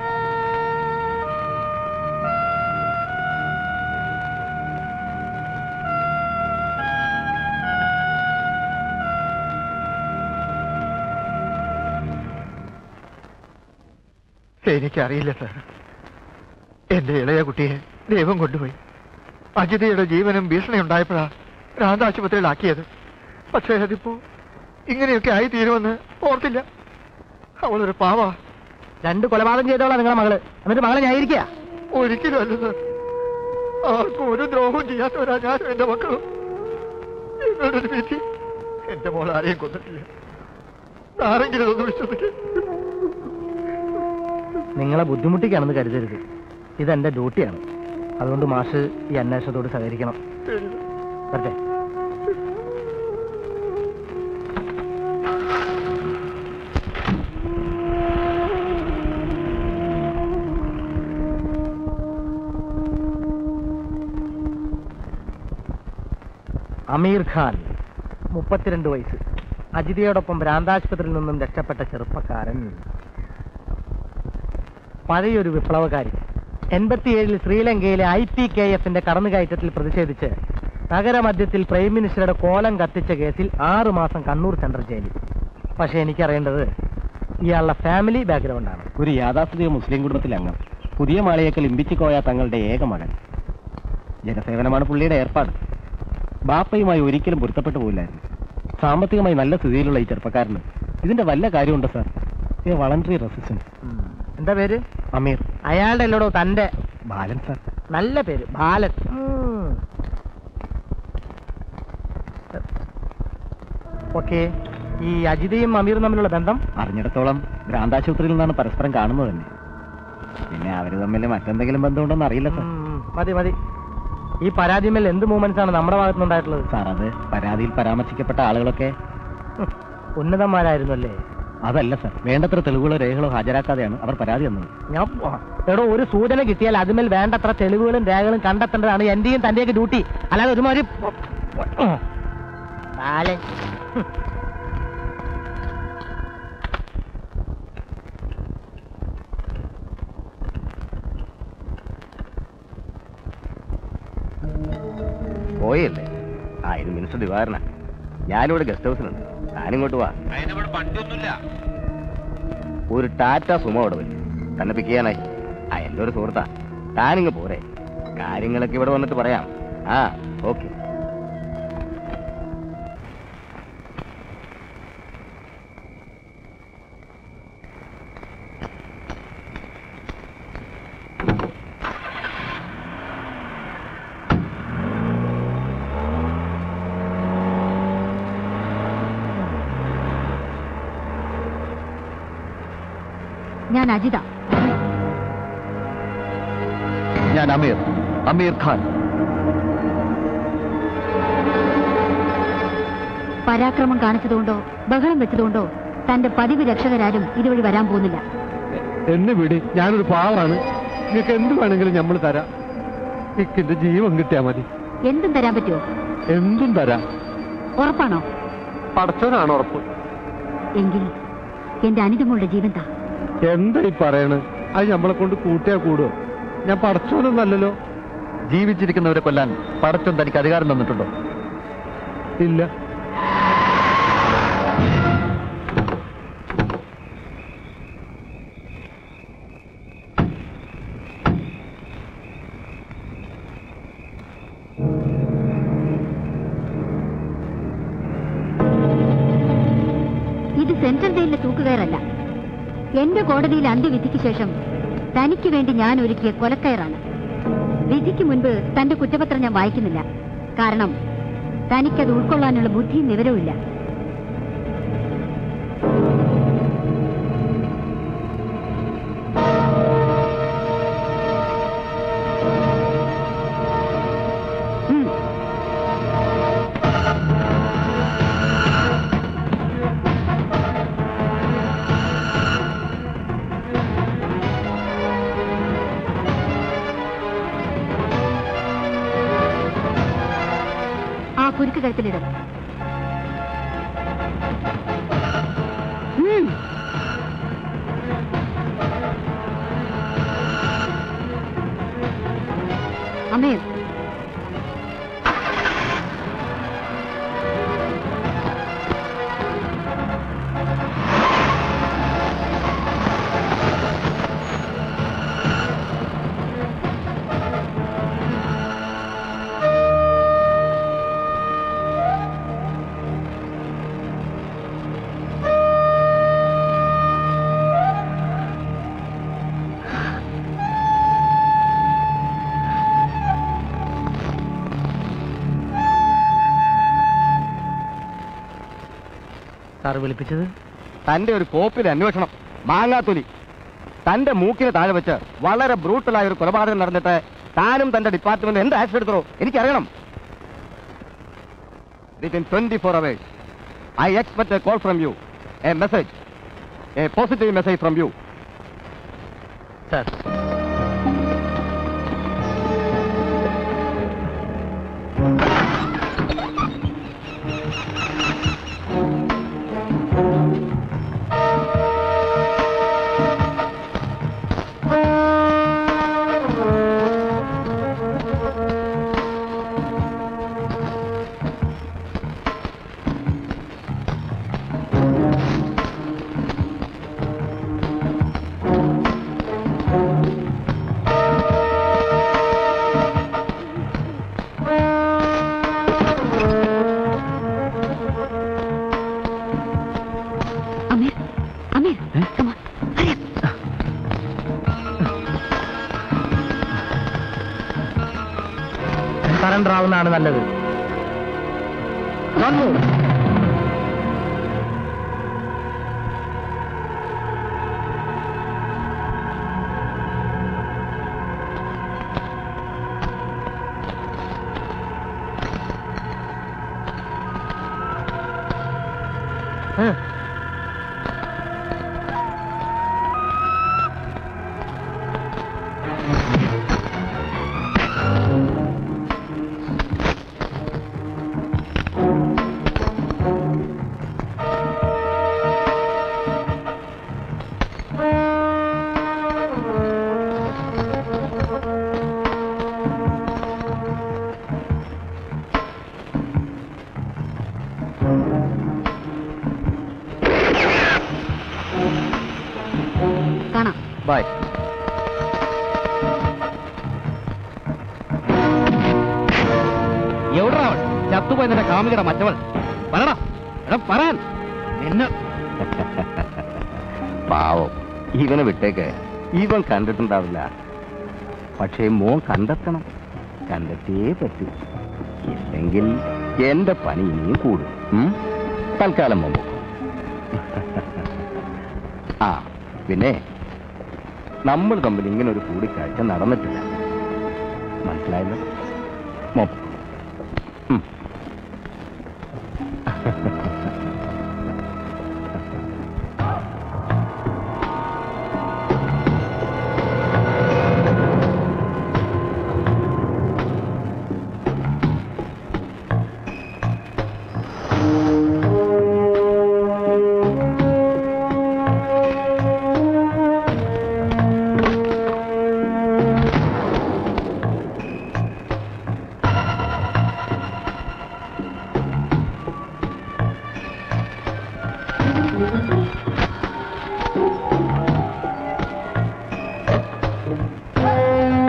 എനിക്കറിയില്ല സാർ. എന്റെ ഇളയ കുട്ടിയെ ദൈവം കൊണ്ടുപോയി. അജിതയുടെ ജീവനും ഭീഷണി ഉണ്ടായപ്പോഴാ ഭ്രാന്താശുപത്രിയിലാക്കിയത്. പക്ഷേ അതിപ്പോ ഇങ്ങനെയൊക്കെ ആയി തീരുമെന്ന് ഓർത്തില്ല. അവളൊരു പാവാ. രണ്ട് കൊലപാതകം ചെയ്തോളാം നിങ്ങളെ മകള്, എന്നിട്ട് മകളെ ഞായിരിക്കുക. ഒരിക്കലും അല്ല സാർ. ആർക്കും ഒരു ദ്രോഹവും ചെയ്യാത്തവരാ ഞാനും എന്റെ മക്കളും. നിങ്ങളുടെ ഒരു വിധി. എന്റെ മോൾ ആരെയും കൊന്നിട്ടില്ല. ആരെങ്കിലും ഒന്ന് വിശ്വസിക്കും. നിങ്ങളെ ബുദ്ധിമുട്ടിക്കാണെന്ന് കരുതരുത്. ഇതെന്റെ ഡ്യൂട്ടിയാണ്. അതുകൊണ്ട് മാഷ് ഈ അന്വേഷണത്തോട് സഹകരിക്കണം. വരട്ടെ. അമീർ ഖാൻ, മുപ്പത്തിരണ്ട് വയസ്സ്, അജിതയോടൊപ്പം ഭ്രാന്താശുപത്രിയിൽ നിന്നും രക്ഷപ്പെട്ട ചെറുപ്പക്കാരൻ, പഴയൊരു വിപ്ലവകാരി. എൺപത്തിയേഴിൽ ശ്രീലങ്കയിലെ ഐ പി കെ എഫിന്റെ കടന്നുകയറ്റത്തിൽ പ്രതിഷേധിച്ച് നഗരമധ്യത്തിൽ പ്രൈം മിനിസ്റ്ററുടെ കോലം കത്തിച്ച കേസിൽ ആറു മാസം കണ്ണൂർ സെൻട്രൽ ജയിലിൽ. പക്ഷെ എനിക്കറിയേണ്ടത് ഇയാളുടെ ഫാമിലി ബാക്ക്ഗ്രൗണ്ടാണ്. ഒരു യാഥാസ്ഥിതിക മുസ്ലിം കുടുംബത്തിലെ അംഗം, പുതിയ മാളിയേക്കൽ ഇമ്പിച്ചിക്കോയ തങ്ങളുടെ ഏക മകൻ. ജനസേവനമാണ് പുള്ളിയുടെ ഏർപ്പാട്. ബാപ്പയുമായി ഒരിക്കലും പൊരുത്തപ്പെട്ടു പോയില്ലായിരുന്നു. സാമ്പത്തികമായി നല്ല സ്ഥിതിയിലുള്ള ഈ ചെറുപ്പക്കാരന് ഇതിന്റെ വല്ല കാര്യമുണ്ടോ സാർ? ഇത് വളണ്ടറി റെസിസ്റ്റൻസ്. എന്താ പേര്? അമീർ. അയാളുടെ അല്ലോടോ തന്റെ? ബാലൻ സാർ. നല്ല പേര്, ബാലൻ. ഓക്കെ. ഈ അജിതയും അമീറും തമ്മിലുള്ള ബന്ധം അറിഞ്ഞിടത്തോളം ഭ്രാന്താശുപത്രിയിൽ നിന്നാണ് പരസ്പരം കാണുന്നത് തന്നെ. പിന്നെ അവര് തമ്മിൽ മറ്റെന്തെങ്കിലും ബന്ധമുണ്ടോന്ന് അറിയില്ല സാർ. മതി മതി. ഈ പരാതിമേൽ എന്ത് മൂവ്മെന്റ്സ് ആണ് നമ്മുടെ ഭാഗത്തുനിന്നുണ്ടായിട്ടുള്ളത്? സാർ, അത് പരാതിയിൽ പരാമർശിക്കപ്പെട്ട ആളുകളൊക്കെ ഉന്നതന്മാരായിരുന്നു അല്ലേ? അതല്ല സാർ, വേണ്ടത്ര തെളിവുകളോ രേഖകളോ ഹാജരാക്കാതെയാണ് അവർ പരാതി തന്നത്. ഞാൻ എടോ, ഒരു സൂചന കിട്ടിയാൽ അതിന്മേൽ വേണ്ടത്ര തെളിവുകളും രേഖകളും കണ്ടെത്തേണ്ടതാണ് എന്റെയും തന്റെയൊക്കെ ഡ്യൂട്ടി. അല്ലാതെ ഒരുമാതിരി പോയല്ലേ? ആ, ഇത് മിനിസ്റ്റർ ദിവാകരനാ. ഞാനിവിടെ ഗസ്റ്റ് ഹൗസിലുണ്ട്. ഞാനിങ്ങോട്ട് വാ. ഒരു ടാറ്റ സുമോ അവിടെ വരും തന്നെ പിക്ക് ചെയ്യാനായി. ആ, എൻ്റെ ഒരു സുഹൃത്താ. താനിങ്ങ് പോരെ. കാര്യങ്ങളൊക്കെ ഇവിടെ വന്നിട്ട് പറയാം. ആ, ഓക്കെ. ഞാൻ അജിത. ഞാൻ അമീർ, അമീർ ഖാൻ. പരാക്രമം കാണിച്ചതുകൊണ്ടോ ബഹളം വെച്ചതുകൊണ്ടോ തന്റെ പതിവ് രക്ഷകരാരും ഇതുവഴി വരാൻ പോകുന്നില്ല. എന്നെ വിടി, ഞാനൊരു പാവാണ്. നിങ്ങൾക്ക് എന്ത് വേണമെങ്കിലും നമ്മൾ തരാം. എനിക്കെന്റെ ജീവൻ കിട്ടിയാ മതി. എന്തും തരാൻ പറ്റുമോ? എന്തും തരാം. ഉറപ്പാണോ? പടച്ചവനാണ് ഉറപ്പ്. എങ്കിൽ എന്റെ അനുജങ്ങളുടെ ജീവൻ താ. എന്താ ഈ പറയണ്? അത് നമ്മളെ കൊണ്ട് കൂട്ടിയാ കൂടുവോ? ഞാൻ പടച്ചോനൊന്നല്ലോ. ജീവിച്ചിരിക്കുന്നവരെ കൊല്ലാൻ പടച്ചോൻ തനിക്ക് അധികാരം തന്നിട്ടുണ്ടോ? ഇല്ല. സെൻട്രൽ ജയിലിലെ തൂക്കുകയറല്ല. എന്റെ കോടതിയിൽ അന്ത്യവിധിക്ക് ശേഷം തനിക്ക് വേണ്ടി ഞാൻ ഒരുക്കിയ കൊലക്കയറാണ്. വിധിക്ക് മുൻപ് തന്റെ കുറ്റപത്രം ഞാൻ വായിക്കുന്നില്ല. കാരണം തനിക്കത് ഉൾക്കൊള്ളാനുള്ള ബുദ്ധിയും വിവരവും ഇല്ല. കുരുക്ക് കഴുത്തിലിടും. അമ്മേ, സാർ വിളിപ്പിച്ചത് തന്റെ ഒരു കോപ്പിലെ അന്വേഷണം. മാങ്ങാത്തൊലി തന്റെ മൂക്കിന് താഴെ വെച്ച് വളരെ ബ്രൂട്ടലായ ഒരു കൊലപാതകം നടന്നിട്ട് താനും തന്റെ ഡിപ്പാർട്ട്മെന്റ് എന്ത് ആക്ഷൻ എടുത്തോ എനിക്കറിയണം. Within twenty four hours I expect a call from you, a message, a positive message from you. Sir, surrender ആവുന്നതാണ് നല്ലത്. ബൈ. എവിടാ ചത്തുപോയി നിന്റെ കാമുകയുടെ മറ്റവൾ? പറടാ, പറയാൻ നിന്നെ. പാവം, ഇവനെ വിട്ടേക്ക്. ഇവൻ കണ്ടിട്ടുണ്ടാവില്ല. പക്ഷേ മോൻ കണ്ടെത്തണം. കണ്ടെത്തിയേ പറ്റൂ. ഇല്ലെങ്കിൽ എന്റെ പണി ഇനിയും കൂടും. തൽക്കാലം മോൻ പോകും. ആ പിന്നെ നമ്മൾ തമ്മിൽ ഇങ്ങനെ ഒരു കൂടിക്കാഴ്ച നടന്നിട്ടില്ല. മനസ്സിലായല്ലോ? മോ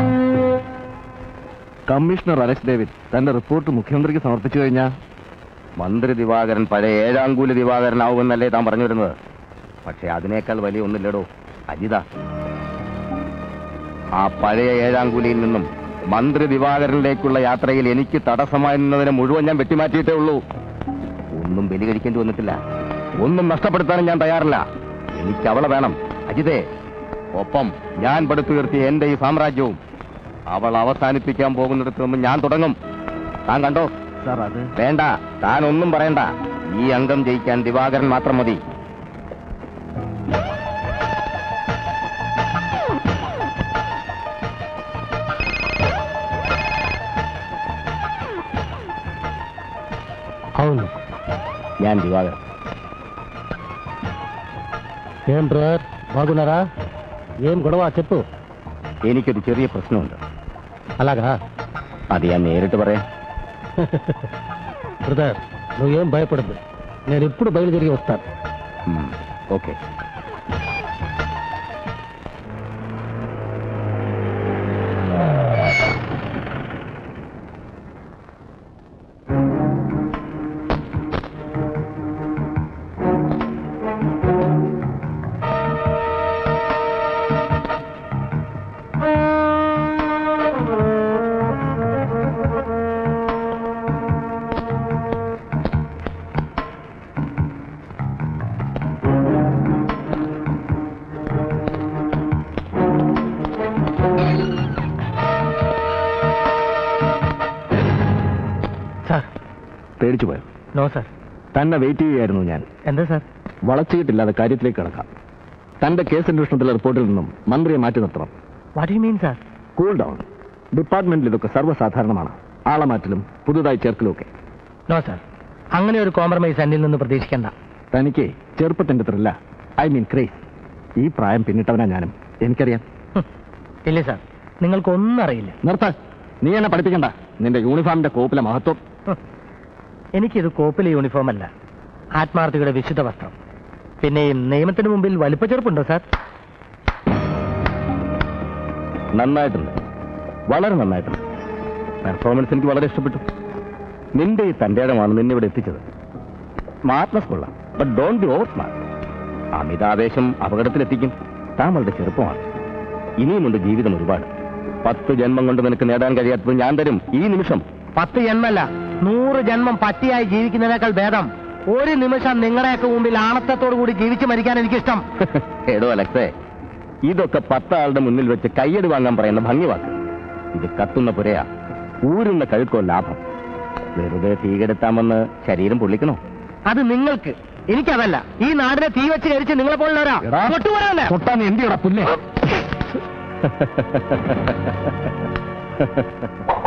കമ്മീഷണർ അലക്സ് ഡേവിഡ് തന്റെ റിപ്പോർട്ട് മുഖ്യമന്ത്രിക്ക് സമർപ്പിച്ചു കഴിഞ്ഞാൽ മന്ത്രി ദിവാകരൻ പഴയ ഏഴാങ്കൂലി ദിവാകരനാവുമെന്നല്ലേ താൻ പറഞ്ഞു വരുന്നത്? പക്ഷെ അതിനേക്കാൾ വലിയ ഒന്നില്ലടോ അജിത. ആ പഴയ ഏഴാങ്കൂലിയിൽ നിന്നും മന്ത്രി ദിവാകരനിലേക്കുള്ള യാത്രയിൽ എനിക്ക് തടസ്സമായിരുന്നതിനെ മുഴുവൻ ഞാൻ വെട്ടിമാറ്റിയിട്ടേ ഉള്ളൂ. ഒന്നും ബലി കഴിക്കേണ്ടി വന്നിട്ടില്ല. ഒന്നും നഷ്ടപ്പെടുത്താനും ഞാൻ തയ്യാറില്ല. എനിക്ക് അവളെ വേണം അജിതേ. ഒപ്പം ഞാൻ പടുത്തുയർത്തിയ എന്റെ ഈ സാമ്രാജ്യവും. അവൾ അവസാനിപ്പിക്കാൻ പോകുന്നിടത്ത് നിന്ന് ഞാൻ തുടങ്ങും. താൻ കണ്ടോ സാർ? അത് വേണ്ട, താൻ ഒന്നും പറയണ്ട. ഈ അംഗം ജയിക്കാൻ ദിവാകരൻ മാത്രം മതി. అవును, ഞാൻ ദിവാകരൻ. ఏం బ్రదర్, బాగున్నారా? ఏం గొడవ చెప్పు. എനിക്കൊരു ചെറിയ പ്രശ്നമുണ്ട്. అలాగా അത് ഞാൻ നേരിട്ട് പറയാം. బ్రదర్, నువ్వేం భయపడద్దు. నేను ఇప్పుడు బయలుదేరి వస్తాను. ఓకే. പേടിച്ചു പോയോ? No sir. തന്നെ വെയിറ്റ് ചെയ്യുകയായിരുന്നു ഞാൻ. എന്താ സാർ? വളച്ചിട്ടില്ലാതെ കാര്യത്തിലേക്ക് കിടക്കാം. തന്റെ കേസ് അന്വേഷണത്തിലെ റിപ്പോർട്ടിൽ നിന്നും മന്ത്രിയെ മാറ്റി നിർത്തണം. What you mean sir? Cool down. ഡിപ്പാർട്ട്മെന്റിൽ ഇതൊക്കെ സർവ്വസാധാരണമാണ്. ആളെ മാറ്റലും പുതുതായി ചേർക്കലും ഒക്കെ. നോ സാർ, അങ്ങനെ ഒരു കോംപ്രമൈസ് എന്നിൽ നിന്ന് പ്രതീക്ഷിക്കണ്ട. തനിക്ക് ചെറുപ്പത്തിന്റെ ത്രില്ല, ഐ മീൻ ക്രേസ്. ഈ പ്രായം പിന്നിട്ടവനാ ഞാനും, എനിക്കറിയാം. ഇല്ല സാർ, നിങ്ങൾക്കൊന്നും അറിയില്ല. നിർത്ത. നീ എന്നെ പഠിപ്പിക്കണ്ട. നിന്റെ യൂണിഫോമിന്റെ കോപ്പിലെ മഹത്വം. എനിക്കിത് കോപ്പിലെ യൂണിഫോം അല്ല, ആത്മാർത്ഥിയുടെ വിശുദ്ധ വസ്ത്രം. പിന്നെയും നിയമത്തിന് മുമ്പിൽ വലിപ്പച്ചെറുപ്പുണ്ടോ സാർ? നന്നായിട്ടുണ്ട്, വളരെ നന്നായിട്ടുണ്ട്. പെർഫോമൻസ് എനിക്ക് വളരെ ഇഷ്ടപ്പെട്ടു. നിന്റെ ഈ തന്റെ ഇടമാണ് നിന്നെ ഇവിടെ എത്തിച്ചത്. സ്മാർട്ട്നെസ് കൊള്ളാം, but don't be over smart. അമിതാവേശം അപകടത്തിലെത്തിക്കും. താൻ വളരെ ചെറുപ്പമാണ്. ഇനിയുമുണ്ട് ജീവിതം ഒരുപാട്. പത്ത് ജന്മം കൊണ്ട് നിനക്ക് നേടാൻ കഴിയാത്തത് ഞാൻ തരും ഈ നിമിഷം. പത്ത് ജന്മല്ല, നൂറ് ജന്മം പട്ടിയായി ജീവിക്കുന്നതിനേക്കാൾ ഭേദം ഒരു നിമിഷം നിങ്ങളുടെയൊക്കെ മുമ്പിൽ ആണത്തത്തോടു കൂടി ജീവിച്ചു മരിക്കാൻ എനിക്കിഷ്ടം. എടോ അലക്സേ, ഇതൊക്കെ പത്താളുടെ മുന്നിൽ വെച്ച് കയ്യടി വാങ്ങാൻ പറയുന്ന ഭംഗിവാക്ക്. ഇത് കത്തുന്ന പുരയാ, ഊരുന്ന കഴുക്കോ ലാഭം. വെറുതെ തീകെടുത്താമെന്ന് ശരീരം പൊള്ളിക്കണോ? അത് നിങ്ങൾക്ക്, എനിക്കതല്ല. ഈ നാടിനെ തീ വെച്ച് കരിച്ച് നിങ്ങളെ പോലുള്ളവരാ. തൊട്ടാൻ എന്തിയോടാ പുല്ലേ?